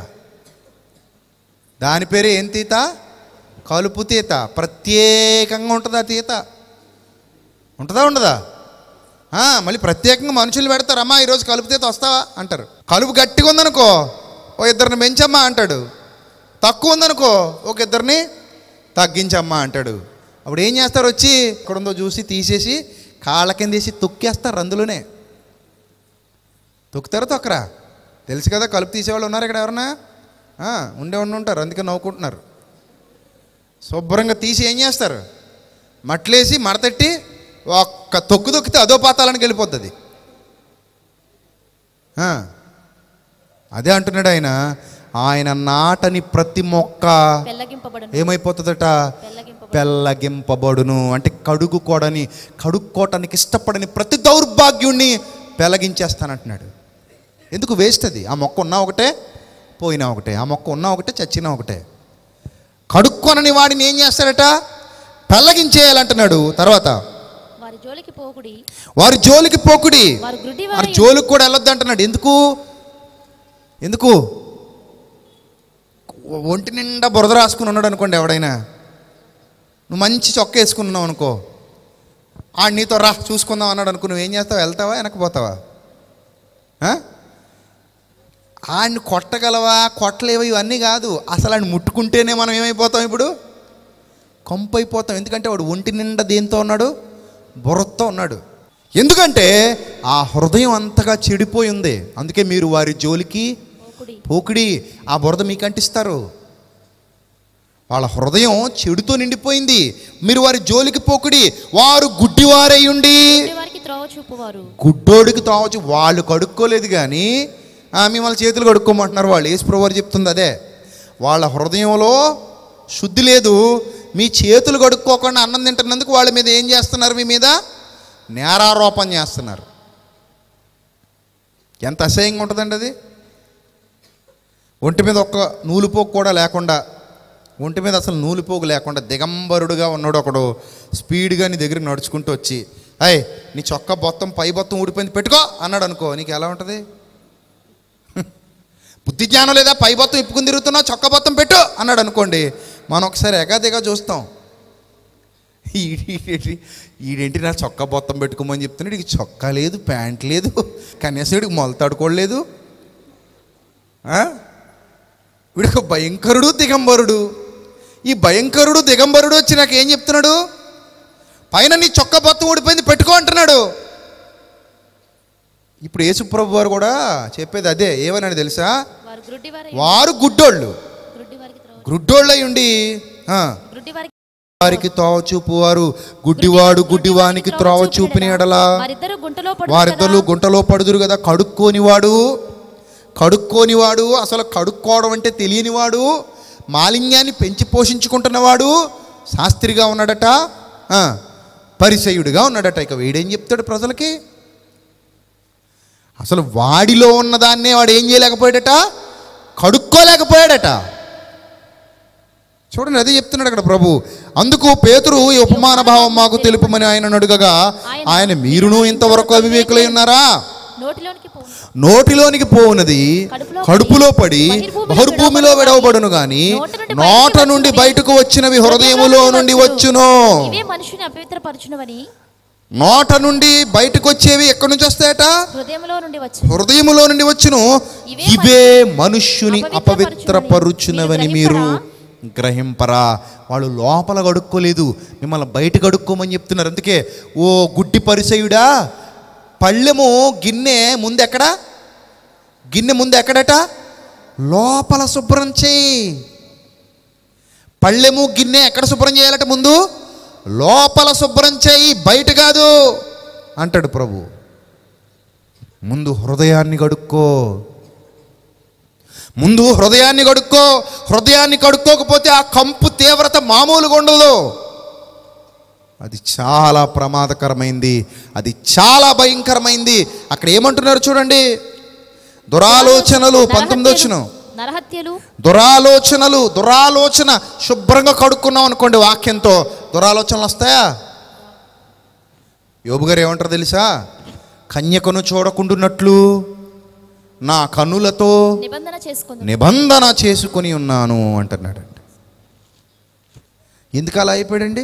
Speaker 2: దాని పేరే ఏం తీత? కలుపు తీత. ప్రత్యేకంగా ఉంటుందా తీత? ఉంటుందా ఉండదా? మళ్ళీ ప్రత్యేకంగా మనుషులు పెడతారు, అమ్మా ఈరోజు కలుపు తీత వస్తావా అంటారు. కలుపు గట్టిగా ఉందనుకో ఓ ఇద్దరిని పెంచమ్మా అంటాడు. తక్కువ ఉందనుకో ఒక ఇద్దరిని తగ్గించమ్మా అంటాడు. అప్పుడు ఏం చేస్తారు? వచ్చి ఎక్కడుందో చూసి తీసేసి కాళ్ళ కింద వేసి తొక్కేస్తారు. అందులోనే తొక్కుతారు. తొక్కరా తెలుసు కదా, కలుపు తీసేవాళ్ళు ఉన్నారు ఇక్కడ ఎవరన్నా? ఉండే ఉండి ఉంటారు, అందుకే నవ్వుకుంటున్నారు. శుభ్రంగా తీసి ఏం చేస్తారు? మట్లేసి మడతట్టి ఒక్క తొక్కు తొక్కితే అదో పాతాలని వెళ్ళిపోతుంది. అదే అంటున్నాడు ఆయన. ఆయన నాటని ప్రతి మొక్క ఏమైపోతుందట? పెళ్ళగింపబడును. అంటే కడుగుకోడని కడుక్కోవటానికి ఇష్టపడని ప్రతి దౌర్భాగ్యుణ్ణి పెళ్ళగించేస్తానంటున్నాడు. ఎందుకు? వేస్ట్ అది. ఆ మొక్క ఉన్నా ఒకటే, పోయినా ఒకటే. ఆ మొక్క ఉన్నా ఒకటే, చచ్చినా ఒకటే. కడుక్కొనని వాడిని ఏం చేస్తాడట? పెళ్ళగించేయాలంటున్నాడు. తర్వాత వారి జోలికి పోకుడి, వారి జోలికి కూడా వెళ్ళొద్దు అంటున్నాడు. ఎందుకు? ఎందుకు? ఒంటి నిండా బురద రాసుకుని ఉన్నాడు అనుకోండి ఎవడైనా, నువ్వు మంచి చొక్క వేసుకున్నావు అనుకో, ఆ నీతో రా చూసుకుందాం అన్నాడు అనుకో, నువ్వేం చేస్తావు? వెళ్తావా వెనకపోతావా? ఆడిని కొట్టగలవా కొట్టలేవా ఇవన్నీ కాదు, అసలు ఆయన ముట్టుకుంటేనే మనం ఏమైపోతాం? ఇప్పుడు కంపు అయిపోతాం. ఎందుకంటే వాడు ఒంటి నిండా దేంతో ఉన్నాడు? బురదతో ఉన్నాడు. ఎందుకంటే ఆ హృదయం అంతగా చెడిపోయి ఉంది. అందుకే మీరు వారి జోలికి పోకుడి. ఆ బురద మీకు అంటిస్తారు. వాళ్ళ హృదయం చెడుతో నిండిపోయింది. మీరు వారి జోలికి పోకుడి. వారు గుడ్డివారై ఉండి గుడ్డోడికి త్రోవచ్చు. వాళ్ళు కడుక్కోలేదు కానీ మిమ్మల్ని చేతులు కడుక్కోమంటున్నారు వాళ్ళు. యేసుప్రభువు వారు చెప్తుంది అదే. వాళ్ళ హృదయంలో శుద్ధి లేదు. మీ చేతులు కడుక్కోకుండా అన్నం తింటున్నందుకు వాళ్ళ మీద ఏం చేస్తున్నారు? మీ మీద నేరారోపణ చేస్తున్నారు. ఎంత అసహ్యంగా ఉంటుందండి అది. ఒంటి మీద ఒక్క నూలుపోగు కూడా లేకుండా, ఒంటి మీద అసలు నూలుపోగు లేకుండా దిగంబరుడుగా ఉన్నాడు ఒకడు స్పీడ్గా నీ దగ్గరికి నడుచుకుంటూ వచ్చి, అయ్ నీ చొక్కా బొత్తం పై బొత్తం ఊడిపోయింది పెట్టుకో అన్నాడు అనుకో, నీకు ఎలా ఉంటుంది? బుద్ధి జ్ఞానం లేదా? పై బొత్తం ఇప్పుకుని తిరుగుతున్నావు, చొక్కా బొత్తం పెట్టు అన్నాడు అనుకోండి, మనం ఒకసారి ఎగాదిగా చూస్తాం. ఈడేంటి ఈడేంటి నా చొక్కా బొత్తం పెట్టుకోమని చెప్తున్నాడు, వీడికి చొక్కా లేదు, ప్యాంట్ లేదు, కనీసం వీడికి మొలతాడుకోలేదు. వీడికి భయంకరుడు దిగంబరుడు. ఈ భయంకరుడు దిగంబరుడు వచ్చి నాకు ఏం చెప్తున్నాడు? పైన నీ చొక్కా బొత్తం ఊడిపోయింది పెట్టుకో అంటున్నాడు. ఇప్పుడు యేసుప్రభు వారు కూడా చెప్పేది అదే. ఏమన్నాడు తెలుసా? వారు గుడ్డోళ్ళు, గుడ్డోళ్ళు అయి ఉండి వారికి త్రోవ చూపు వారు. గుడ్డివాడు గుడ్డివానికి త్రోవ చూపిన ఎడలా వారిద్దరు గుంటలో పడుదురు కదా. కడుక్కోనివాడు కడుక్కోనివాడు అసలు కడుక్కోవడం అంటే తెలియనివాడు, మాలిన్యాన్ని పెంచి పోషించుకుంటున్నవాడు శాస్త్రిగా ఉన్నాడట, పరిసయ్యుడిగా ఉన్నాడట. ఇక వీడేం చెప్తాడు ప్రజలకి? అసలు వాడిలో ఉన్నదాన్నే వాడు ఏం చేయలేకపోయాడట? కడుక్కోలేకపోయాడట. చూడండి, అదే చెప్తున్నాడు అక్కడ ప్రభు. అందుకు పేతురు ఈ ఉపమాన భావం మాకు తెలుపమని ఆయన అడుగగా, ఆయన మీరును ఇంతవరకు అవివేకులై ఉన్నారా? నోటిలోనికి పోవునది కడుపులో పడి బహిర్భూమిలో విడవబడును గాని నోట నుండి బయటకు వచ్చినవి హృదయములో నుండి వచ్చును. నోట నుండి బయటకు వచ్చేవి ఎక్కడి నుంచి వస్తాయట? హృదయములో నుండి వచ్చును. ఇవే మనుష్యుని అపవిత్రపరుచునవని మీరు గ్రహింపరా. వాళ్ళు లోపల కడుక్కోలేదు, మిమ్మల్ని బయట కడుక్కోమని చెప్తున్నారు. అందుకే ఓ గుడ్డి పరిసయుడా, పళ్ళెము గిన్నె ముందు ఎక్కడ? గిన్నె ముందు ఎక్కడట? లోపల శుభ్రం చేయి. పళ్ళెము గిన్నె ఎక్కడ శుభ్రం చేయాలట? ముందు లోపల శుభ్రం చేయి, బయట కాదు అంటాడు ప్రభు. ముందు హృదయాన్ని కడుక్కో, ముందు హృదయాన్ని కడుక్కో. హృదయాన్ని కడుక్కోకపోతే ఆ కంపు తీవ్రత మామూలుగా ఉండదు. అది చాలా ప్రమాదకరమైంది, అది చాలా భయంకరమైంది. అక్కడ ఏమంటున్నారు చూడండి, దురాలోచనలు. పంతొమ్మిది వచ్చిన దురాలోచనలు. దురాలోచన శుభ్రంగా కడుక్కున్నాం అనుకోండి వాక్యంతో, దురాలోచనలు వస్తాయా? యోబు గారు ఏమంటారు తెలుసా? కన్యకను చూడకుండున్నట్లు నా కన్నులతో
Speaker 3: నిబంధన చేసుకుంది.
Speaker 2: నిబంధన చేసుకొని ఉన్నాను అంటున్నాడండి. ఎందుకు అలా అయిపోయాడండి?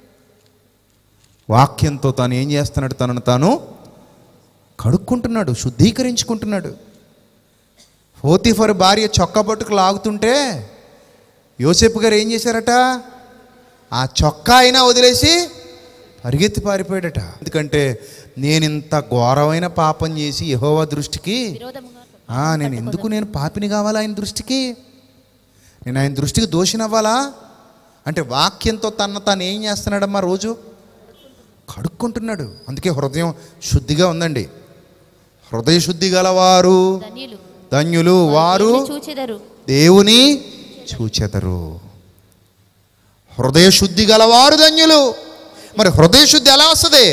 Speaker 2: వాక్యంతో తాను ఏం చేస్తున్నాడు? తనను తాను కడుక్కుంటున్నాడు, శుద్ధీకరించుకుంటున్నాడు. పోతీఫరు భార్య చొక్కా పట్టుకు లాగుతుంటే యోసేపు గారు ఏం చేశారట? ఆ చొక్కా అయినా వదిలేసి పరిగెత్తి పారిపోయాడట. ఎందుకంటే నేను ఇంత ఘోరమైన పాపం చేసి యెహోవా దృష్టికి
Speaker 3: విరోధముగా
Speaker 2: నేను ఎందుకు నేను పాపిని కావాలా ఆయన దృష్టికి? నేను ఆయన దృష్టికి దోషినవ్వాలా? అంటే వాక్యంతో తన తాను ఏం చేస్తున్నాడమ్మా? రోజు కడుక్కుంటున్నాడు. అందుకే హృదయం శుద్ధిగా ఉందండి. హృదయ శుద్ధి గలవారు
Speaker 3: ధన్యులు,
Speaker 2: ధన్యులు, వారు
Speaker 3: చూచెదరు
Speaker 2: దేవుని చూచెదరు. హృదయ శుద్ధి గలవారు ధన్యులు. మరి హృదయ శుద్ధి ఎలా వస్తుంది?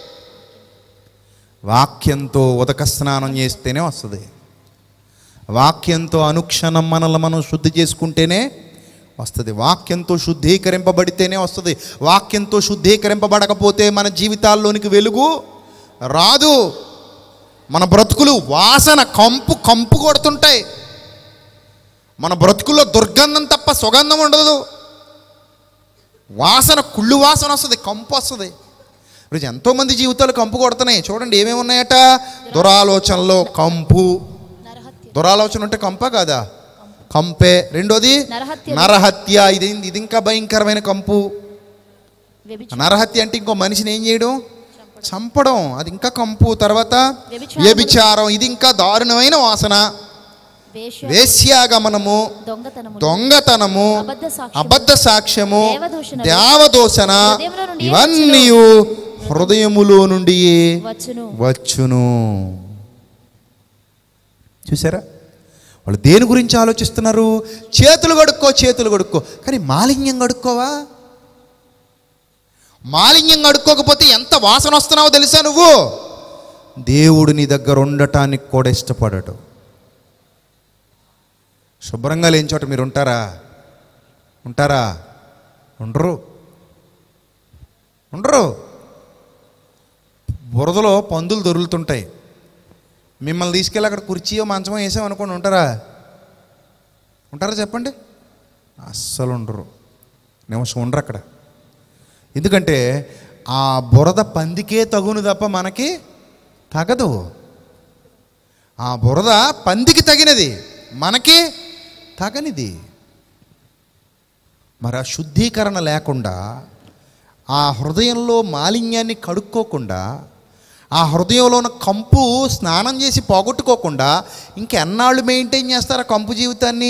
Speaker 2: వాక్యంతో ఉదక స్నానం చేస్తేనే వస్తుంది. వాక్యంతో అనుక్షణం మనల్ని మనం శుద్ధి చేసుకుంటేనే వస్తుంది. వాక్యంతో శుద్ధీకరింపబడితేనే వస్తుంది. వాక్యంతో శుద్ధీకరింపబడకపోతే మన జీవితాల్లోనికి వెలుగు రాదు. మన బ్రతుకులు వాసన కంపు కంపు కొడుతుంటాయి. మన బ్రతుకుల్లో దుర్గంధం తప్ప సుగంధం ఉండదు. వాసన, కుళ్ళు వాసన వస్తుంది, కంపు వస్తుంది. ఈరోజు ఎంతోమంది జీవితాలు కంపు కొడుతున్నాయి. చూడండి ఏమేమి ఉన్నాయట? దురాలోచనలో కంపు.
Speaker 3: నరహత్య,
Speaker 2: దురాలోచన ఉంటే కంపా కాదా? కంపే. రెండోది
Speaker 3: నరహత్య,
Speaker 2: నరహత్య. ఇది ఇది ఇంకా భయంకరమైన కంపు.
Speaker 3: వ్యభిచారం,
Speaker 2: నరహత్య అంటే ఇంకో మనిషిని ఏం చేయడం? చంపడం. అది ఇంకా కంపు. తర్వాత
Speaker 3: వ్యభిచారం,
Speaker 2: వ్యభిచారం. ఇది ఇంకా దారుణమైన వాసన.
Speaker 3: వేశ్య,
Speaker 2: వేశ్యాగమనము,
Speaker 3: దొంగతనము,
Speaker 2: దొంగతనము,
Speaker 3: అబద్ధ సాక్ష్యము,
Speaker 2: అబద్ధ సాక్ష్యము,
Speaker 3: దేవదూషణ,
Speaker 2: దేవదూషణ,
Speaker 3: హృదయములో నుండి
Speaker 2: ఇవన్నీ హృదయములో నుండి
Speaker 3: వచ్చును.
Speaker 2: వచ్చును. చూసారా? వాళ్ళు దేని గురించి ఆలోచిస్తున్నారు? చేతులు కడుక్కో, చేతులు కడుక్కో. కానీ మాలిన్యం కడుక్కోవా? మాలిన్యం కడుక్కోకపోతే ఎంత వాసన వస్తున్నావో తెలుసా నువ్వు? దేవుడు నీ దగ్గర ఉండటానికి కూడా ఇష్టపడడు. శుభ్రంగా లేని చోట మీరు ఉంటారా? ఉంటారా? ఉండరు, ఉండరు. బురదలో పందులు దొరులుతుంటాయి. మిమ్మల్ని తీసుకెళ్ళి అక్కడ కుర్చీయో మంచమో వేసామనుకోండి, ఉంటారా? ఉంటారా చెప్పండి? అస్సలు ఉండరు. నిమిషం ఉండరు అక్కడ. ఎందుకంటే ఆ బురద పందికే తగును తప్ప మనకి తగదు. ఆ బురద పందికి తగినది, మనకి తగనిది. మరి ఆ శుద్ధీకరణ లేకుండా, ఆ హృదయంలో మాలిన్యాన్ని కడుక్కోకుండా, ఆ హృదయంలో ఉన్న కంపు స్నానం చేసి పోగొట్టుకోకుండా ఇంకెన్నాళ్ళు మెయింటైన్ చేస్తారు ఆ కంపు జీవితాన్ని?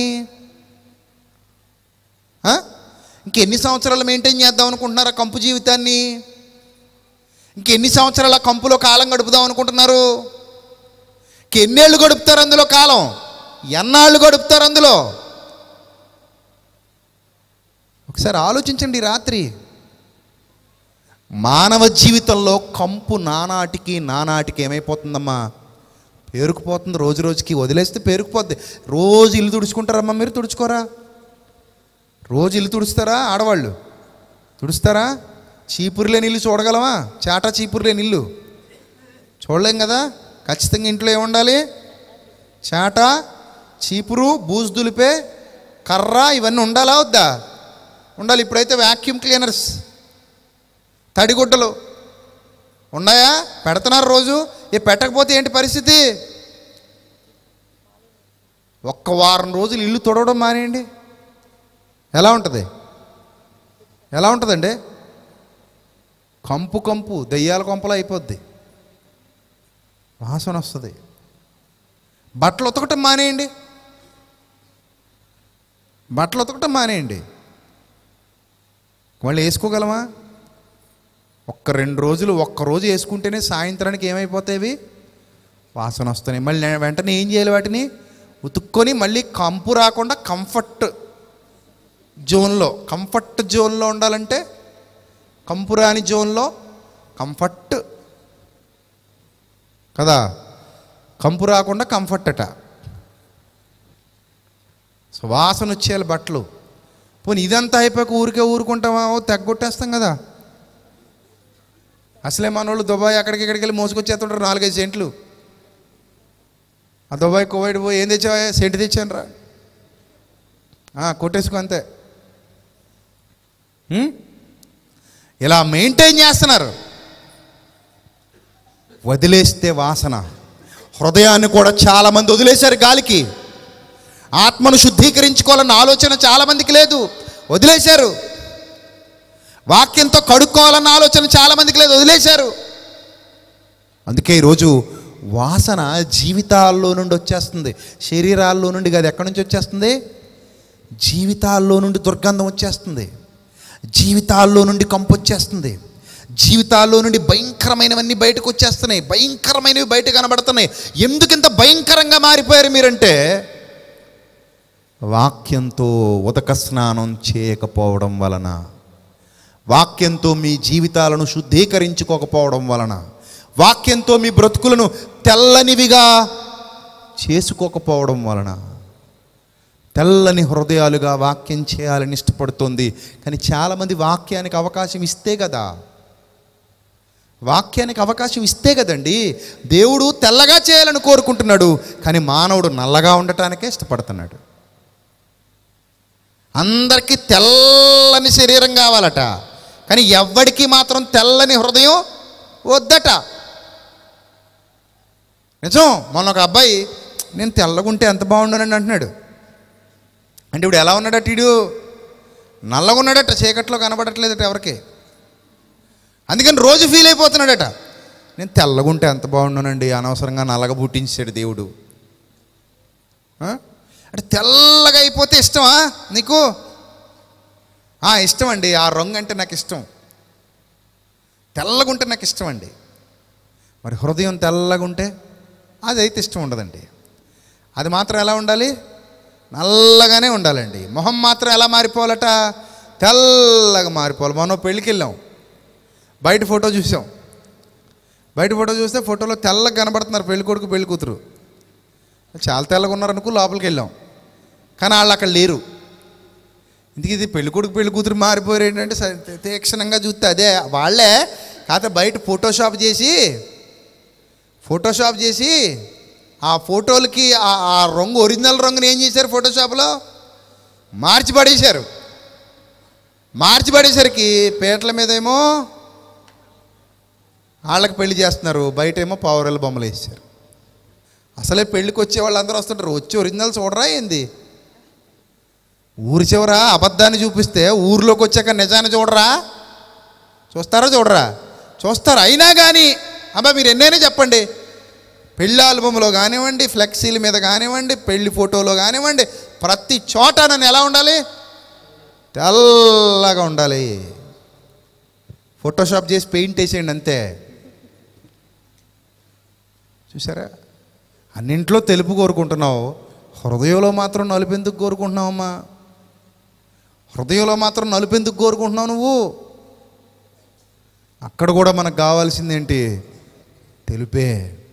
Speaker 2: ఇంకెన్ని సంవత్సరాలు మెయింటైన్ చేద్దాం అనుకుంటున్నారు ఆ కంపు జీవితాన్ని? ఇంకెన్ని సంవత్సరాలు ఆ కంపులో కాలం గడుపుదాం అనుకుంటున్నారు? ఇంకెన్నేళ్ళు గడుపుతారు అందులో కాలం? ఎన్నాళ్ళు గడుపుతారు అందులో? ఒకసారి ఆలోచించండి. రాత్రి మానవ జీవితంలో కంపు నానాటికి నానాటికి ఏమైపోతుందమ్మా? పేరుకుపోతుంది. రోజు రోజుకి వదిలేస్తే పేరుకుపోద్ది. రోజు ఇల్లు తుడుచుకుంటారమ్మా? మీరు తుడుచుకోరా? రోజు ఇల్లు తుడుస్తారా? ఆడవాళ్ళు తుడుస్తారా? చీపురులే నీళ్ళు చూడగలమా? చాటా చీపురులే నీళ్ళు చూడలేం కదా. ఖచ్చితంగా ఇంట్లో ఏముండాలి? చాటా, చీపురు, బూజు దులిపే కర్ర, ఇవన్నీ ఉండాలా వద్దా? ఉండాలి. ఇప్పుడైతే వ్యాక్యూమ్ క్లీనర్స్, తడిగుడ్డలు ఉన్నాయా? పెడుతున్నారు రోజు. ఏ పెట్టకపోతే ఏంటి పరిస్థితి? ఒక్క వారం రోజులు ఇల్లు తుడవడం మానేయండి. ఎలా ఉంటుంది? ఎలా ఉంటుందండి? కంపు కంపు దెయ్యాల కొంపలు అయిపోద్ది. వాసన వస్తుంది. బట్టలు ఉతకటం మానేయండి. బట్టలు ఉతకటం మానేయండి. వాళ్ళు వేసుకోగలమా? ఒక్క రెండు రోజులు ఒక్క రోజు వేసుకుంటేనే సాయంత్రానికి ఏమైపోతాయి? వాసన వస్తున్నాయి. మళ్ళీ వెంటనే ఏం చేయాలి? వాటిని ఉతుక్కొని మళ్ళీ కంపు రాకుండా కంఫర్ట్ జోన్లో, కంఫర్ట్ జోన్లో ఉండాలంటే కంపు రాని జోన్లో కంఫర్ట్ కదా. కంపు రాకుండా కంఫర్ట్ అట. సో వాసన వచ్చేయాలి బట్టలు. పోనీ ఇదంతా అయిపోయాక ఊరికే ఊరుకుంటామా? తెగ్గొట్టేస్తాం కదా. అసలే మన వాళ్ళు దుబాయ్ అక్కడికి ఇక్కడికి వెళ్ళి మోసుకొచ్చేస్తుంటారు నాలుగైదు సెంట్లు. ఆ దుబాయ్ కువైట్ పోయి ఏం తెచ్చావా? సెంటు తెచ్చాను రా, కొట్టేసుకో అంతే. హ్మ్? ఇలా మెయింటైన్ చేస్తున్నారు. వదిలేస్తే వాసన. హృదయాన్ని కూడా చాలామంది వదిలేశారు గాలికి. ఆత్మను శుద్ధీకరించుకోవాలన్న ఆలోచన చాలామందికి లేదు, వదిలేశారు. వాక్యంతో కడుక్కోవాలన్న ఆలోచన చాలామందికి లేదు, వదిలేశారు. అందుకే ఈరోజు వాసన జీవితాల్లో నుండి వచ్చేస్తుంది, శరీరాల్లో నుండి కాదు. ఎక్కడి నుంచి వచ్చేస్తుంది? జీవితాల్లో నుండి దుర్గంధం వచ్చేస్తుంది, జీవితాల్లో నుండి కంపు వచ్చేస్తుంది, జీవితాల్లో నుండి భయంకరమైనవన్నీ బయటకు వచ్చేస్తున్నాయి, భయంకరమైనవి బయట కనబడుతున్నాయి. ఎందుకు ఇంత భయంకరంగా మారిపోయారు మీరంటే, వాక్యంతో ఉదక స్నానం చేయకపోవడం వలన, వాక్యంతో మీ జీవితాలను శుద్ధీకరించుకోకపోవడం వలన, వాక్యంతో మీ బ్రతుకులను తెల్లనివిగా చేసుకోకపోవడం వలన. తెల్లని హృదయాలుగా వాక్యం చేయాలని ఇష్టపడుతుంది. కానీ చాలామంది వాక్యానికి అవకాశం ఇస్తే కదా, వాక్యానికి అవకాశం ఇస్తే కదండి దేవుడు తెల్లగా చేయాలని కోరుకుంటున్నాడు. కానీ మానవుడు నల్లగా ఉండటానికే ఇష్టపడుతున్నాడు. అందరికీ తెల్లని శరీరం కావాలట, కానీ ఎవ్వడికి మాత్రం తెల్లని హృదయం వద్దట. నిజం. మొన్న ఒక అబ్బాయి నేను తెల్లగుంటే ఎంత బాగుండనండి అంటున్నాడు. అంటే ఇప్పుడు ఎలా ఉన్నాడట? ఇడు నల్లగా ఉన్నాడట, చీకట్లో కనబడట్లేదట ఎవరికి. అందుకని రోజు ఫీల్ అయిపోతున్నాడట, నేను తెల్లగుంటే ఎంత బాగుండునండి, అనవసరంగా నల్లగా పుట్టించాడు దేవుడు. అంటే తెల్లగా అయిపోతే ఇష్టమా నీకు? ఇష్టం అండి, ఆ రంగు అంటే నాకు ఇష్టం, తెల్లగుంటే నాకు ఇష్టం అండి. మరి హృదయం తెల్లగుంటే అది అయితే ఇష్టం ఉండదండి. అది మాత్రం ఎలా ఉండాలి? నల్లగానే ఉండాలండి. మొహం మాత్రం ఎలా మారిపోవాలట? తెల్లగా మారిపోవాలి. మనం పెళ్ళికి వెళ్ళాం, బయట ఫోటో చూసాం. బయట ఫోటో చూస్తే ఫోటోలో తెల్లగా కనబడుతున్నారు పెళ్ళి కొడుకు పెళ్ళి కూతురు. చాలా తెల్లగా ఉన్నారనుకో లోపలికి వెళ్ళాం, కానీ వాళ్ళు అక్కడ లేరు. ఇందుకు ఇది పెళ్ళి కొడుకు పెళ్ళి కూతురు మారిపోయారు ఏంటంటే తీక్షణంగా చూస్తే అదే వాళ్ళే. కాకపోతే బయట ఫోటోషాప్ చేసి ఫోటోషాప్ చేసి ఆ ఫోటోలకి ఆ రంగు ఒరిజినల్ రంగుని ఏం చేశారు? ఫోటోషాప్లో మార్చి పడేశారు. మార్చి పడేసరికి పేటల మీద ఏమో వాళ్ళకి పెళ్లి చేస్తున్నారు, బయట ఏమో పావురాల బొమ్మలు వేసారు. అసలే పెళ్ళికి వచ్చే వాళ్ళు అందరూ వస్తుంటారు, వచ్చి ఒరిజినల్ చూడరా ఏంది? ఊరి చివర అబద్ధాన్ని చూపిస్తే ఊరిలోకి వచ్చాక నిజాన్ని చూడరా? చూస్తారా? చూడరా? చూస్తారు. అయినా కానీ అబ్బా మీరు ఎన్నైనా చెప్పండి, పెళ్ళి ఆల్బమ్లో కానివ్వండి, ఫ్లెక్సీల మీద కానివ్వండి, పెళ్లి ఫోటోలో కానివ్వండి, ప్రతి చోట నన్ను ఎలా ఉండాలి? తెల్లగా ఉండాలి. ఫోటోషాప్ చేసి పెయింట్ వేసేయండి అంతే. చూసారా? అన్నింట్లో తెలుపు కోరుకుంటున్నావు, హృదయంలో మాత్రం నలుపు ఎందుకు కోరుకుంటున్నావమ్మా? హృదయంలో మాత్రం నలుపు ఎందుకు కోరుకుంటున్నావు నువ్వు? అక్కడ కూడా మనకు కావాల్సింది ఏంటి? తెలుపే,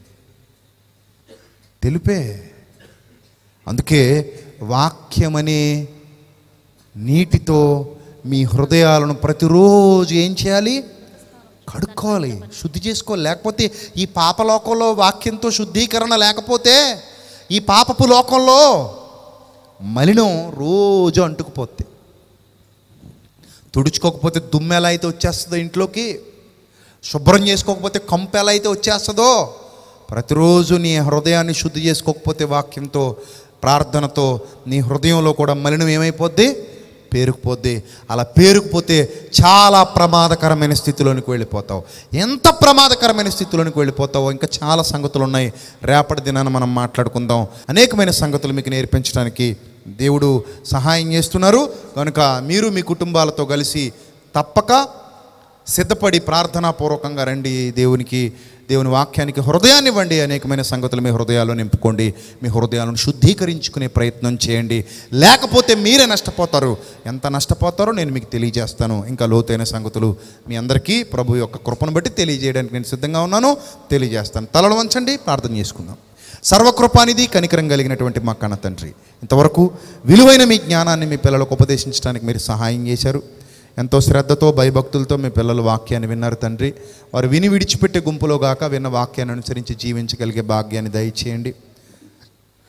Speaker 2: తెలుపే. అందుకే వాక్యమనే నీటితో మీ హృదయాలను ప్రతిరోజు ఏం చేయాలి? కడుక్కోవాలి, శుద్ధి చేసుకోవాలి. లేకపోతే ఈ పాపలోకంలో వాక్యంతో శుద్ధీకరణ లేకపోతే ఈ పాపపు లోకంలో మలినం రోజు అంటుకుపోద్ది. తుడుచుకోకపోతే దుమ్ము ఎలా అయితే వచ్చేస్తుందో ఇంట్లోకి, శుభ్రం చేసుకోకపోతే కంపు ఎలా అయితే వచ్చేస్తుందో, ప్రతిరోజు నీ హృదయాన్ని శుద్ధి చేసుకోకపోతే వాక్యంతో ప్రార్థనతో నీ హృదయంలో కూడా మలినం ఏమైపోద్ది? పేరుకుపోద్ది. అలా పేరుకుపోతే చాలా ప్రమాదకరమైన స్థితిలోనికి వెళ్ళిపోతావు. ఎంత ప్రమాదకరమైన స్థితిలోనికి వెళ్ళిపోతావో ఇంకా చాలా సంగతులు ఉన్నాయి. రేపటి దినాన మనం మాట్లాడుకుందాం. అనేకమైన సంగతులు మీకు నేర్పించడానికి దేవుడు సహాయం చేస్తున్నారు. కనుక మీరు మీ కుటుంబాలతో కలిసి తప్పక సిద్ధపడి ప్రార్థనాపూర్వకంగా రండి. దేవునికి దేవుని వాక్యానికి హృదయాన్ని ఇవ్వండి. అనేకమైన సంగతులు మీ హృదయాల్లో నింపుకోండి. మీ హృదయాలను శుద్ధీకరించుకునే ప్రయత్నం చేయండి. లేకపోతే మీరే నష్టపోతారు. ఎంత నష్టపోతారో నేను మీకు తెలియజేస్తాను. ఇంకా లోతైన సంగతులు మీ అందరికీ ప్రభు యొక్క కృపను బట్టి తెలియజేయడానికి నేను సిద్ధంగా ఉన్నాను, తెలియజేస్తాను. తలలు వంచండి, ప్రార్థన చేసుకుందాం. సర్వకృపానిధి కనికరం కలిగినటువంటి మా కన్న తండ్రి, ఇంతవరకు విలువైన మీ జ్ఞానాన్ని మీ పిల్లలకు ఉపదేశించడానికి మీరు సహాయం చేశారు. ఎంతో శ్రద్ధతో భయభక్తులతో మీ పిల్లలు వాక్యాన్ని విన్నారు తండ్రి. వారు విని విడిచిపెట్టే గుంపులో గాక విన్న వాక్యాన్ని అనుసరించి జీవించగలిగే భాగ్యాన్ని దయచేయండి.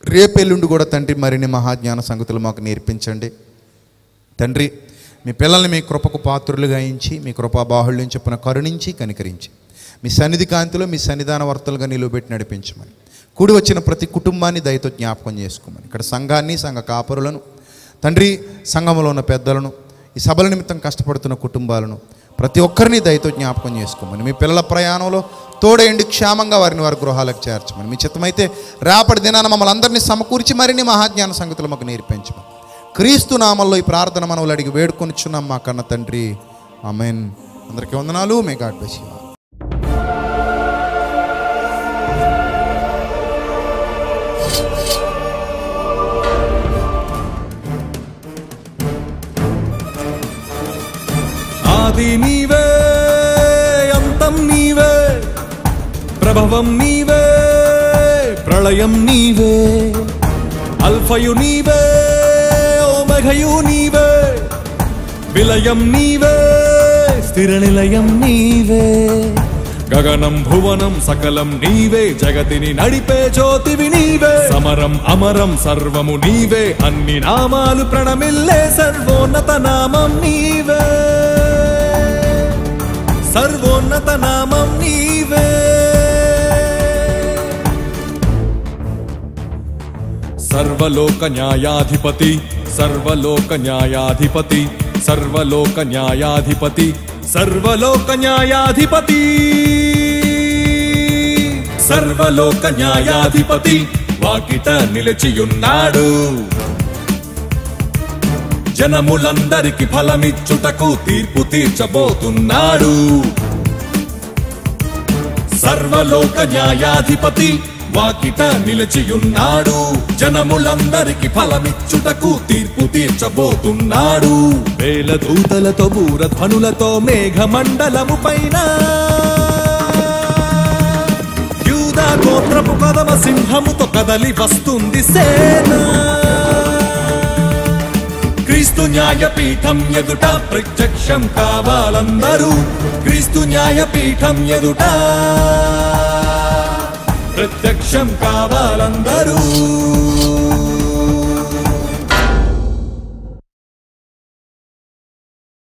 Speaker 2: రేపెల్లుండి కూడా తండ్రి మరిన్ని మహాజ్ఞాన సంగతులు మాకు నేర్పించండి తండ్రి. మీ పిల్లల్ని మీ కృపకు పాత్రులుగా ఇచ్చి మీ కృపా బాహుళ్యం చొప్పున కరుణించి కనికరించి మీ సన్నిధి కాంతిలో మీ సన్నిధాన వర్తలుగా నిలువబెట్టి నడిపించమని, కూడి వచ్చిన ప్రతి కుటుంబాన్ని దయతో జ్ఞాపకం చేసుకోమని, ఇక్కడ సంఘాన్ని సంఘ కాపరులను తండ్రి, సంఘంలో ఉన్న పెద్దలను, ఈ సభల నిమిత్తం కష్టపడుతున్న కుటుంబాలను ప్రతి ఒక్కరిని దయతో జ్ఞాపకం చేసుకోమని, మీ పిల్లల ప్రయాణంలో తోడేండి క్షేమంగా వారిని వారి గృహాలకు చేర్చమని, మీ చిత్తమైతే రేపటి దినాన మమ్మల్ని అందరినీ సమకూర్చి మరిన్ని మహాజ్ఞాన సంగతులు మాకు నేర్పించమని క్రీస్తు నామంలో ఈ ప్రార్థన మనవులు అడిగి వేడుకొనిచున్నాం మా కన్న తండ్రి. ఆమేన్. అందరికీ వందనాలు. May God bless you.
Speaker 4: ఆది నీవే, అంతం నీవే, ప్రభవం నీవే, ప్రళయం నీవే, అల్ఫయు నీవే, ఓమఘయు నీవే, విలయం నీవే, స్థిర నిలయం నీవే, గగనం భువనం సకలం నీవే, జగతిని నడిపే జ్యోతివి నీవే, సమరం అమరం సర్వము నీవే, అన్ని నామాలు ప్రణమిల్లే సర్వోన్నత నామం నీవే, సర్వోన్నత నామం నీవే. సర్వలోక న్యాయాధిపతి, సర్వలోక న్యాయాధిపతి, సర్వలోక న్యాయాధిపతి, సర్వలోక న్యాయాధిపతి, సర్వలోక న్యాయాధిపతి వాకిట నిలిచియున్నాడు, జనములందరికి ఫలమిచ్చుటకు తీర్పు తీర్చబోతున్నాడు. సర్వలోక న్యాయాధిపతి వాకిట నిలిచియున్నాడు, జనములందరికి ఫలమిచ్చుటకు తీర్పు తీర్చబోతున్నాడు. వేల దూతలతో బూరధ్వనులతో మేఘమండలము పైన యూదా గోత్రపు కదమ సింహముతో కదలి వస్తుంది సేన. క్రీస్తు న్యాయపీఠం ఎదుట ప్రత్యక్షం కావాలందరూ, క్రీస్తు న్యాయపీఠం ఎదుట ప్రత్యక్షం కావాలందరూ.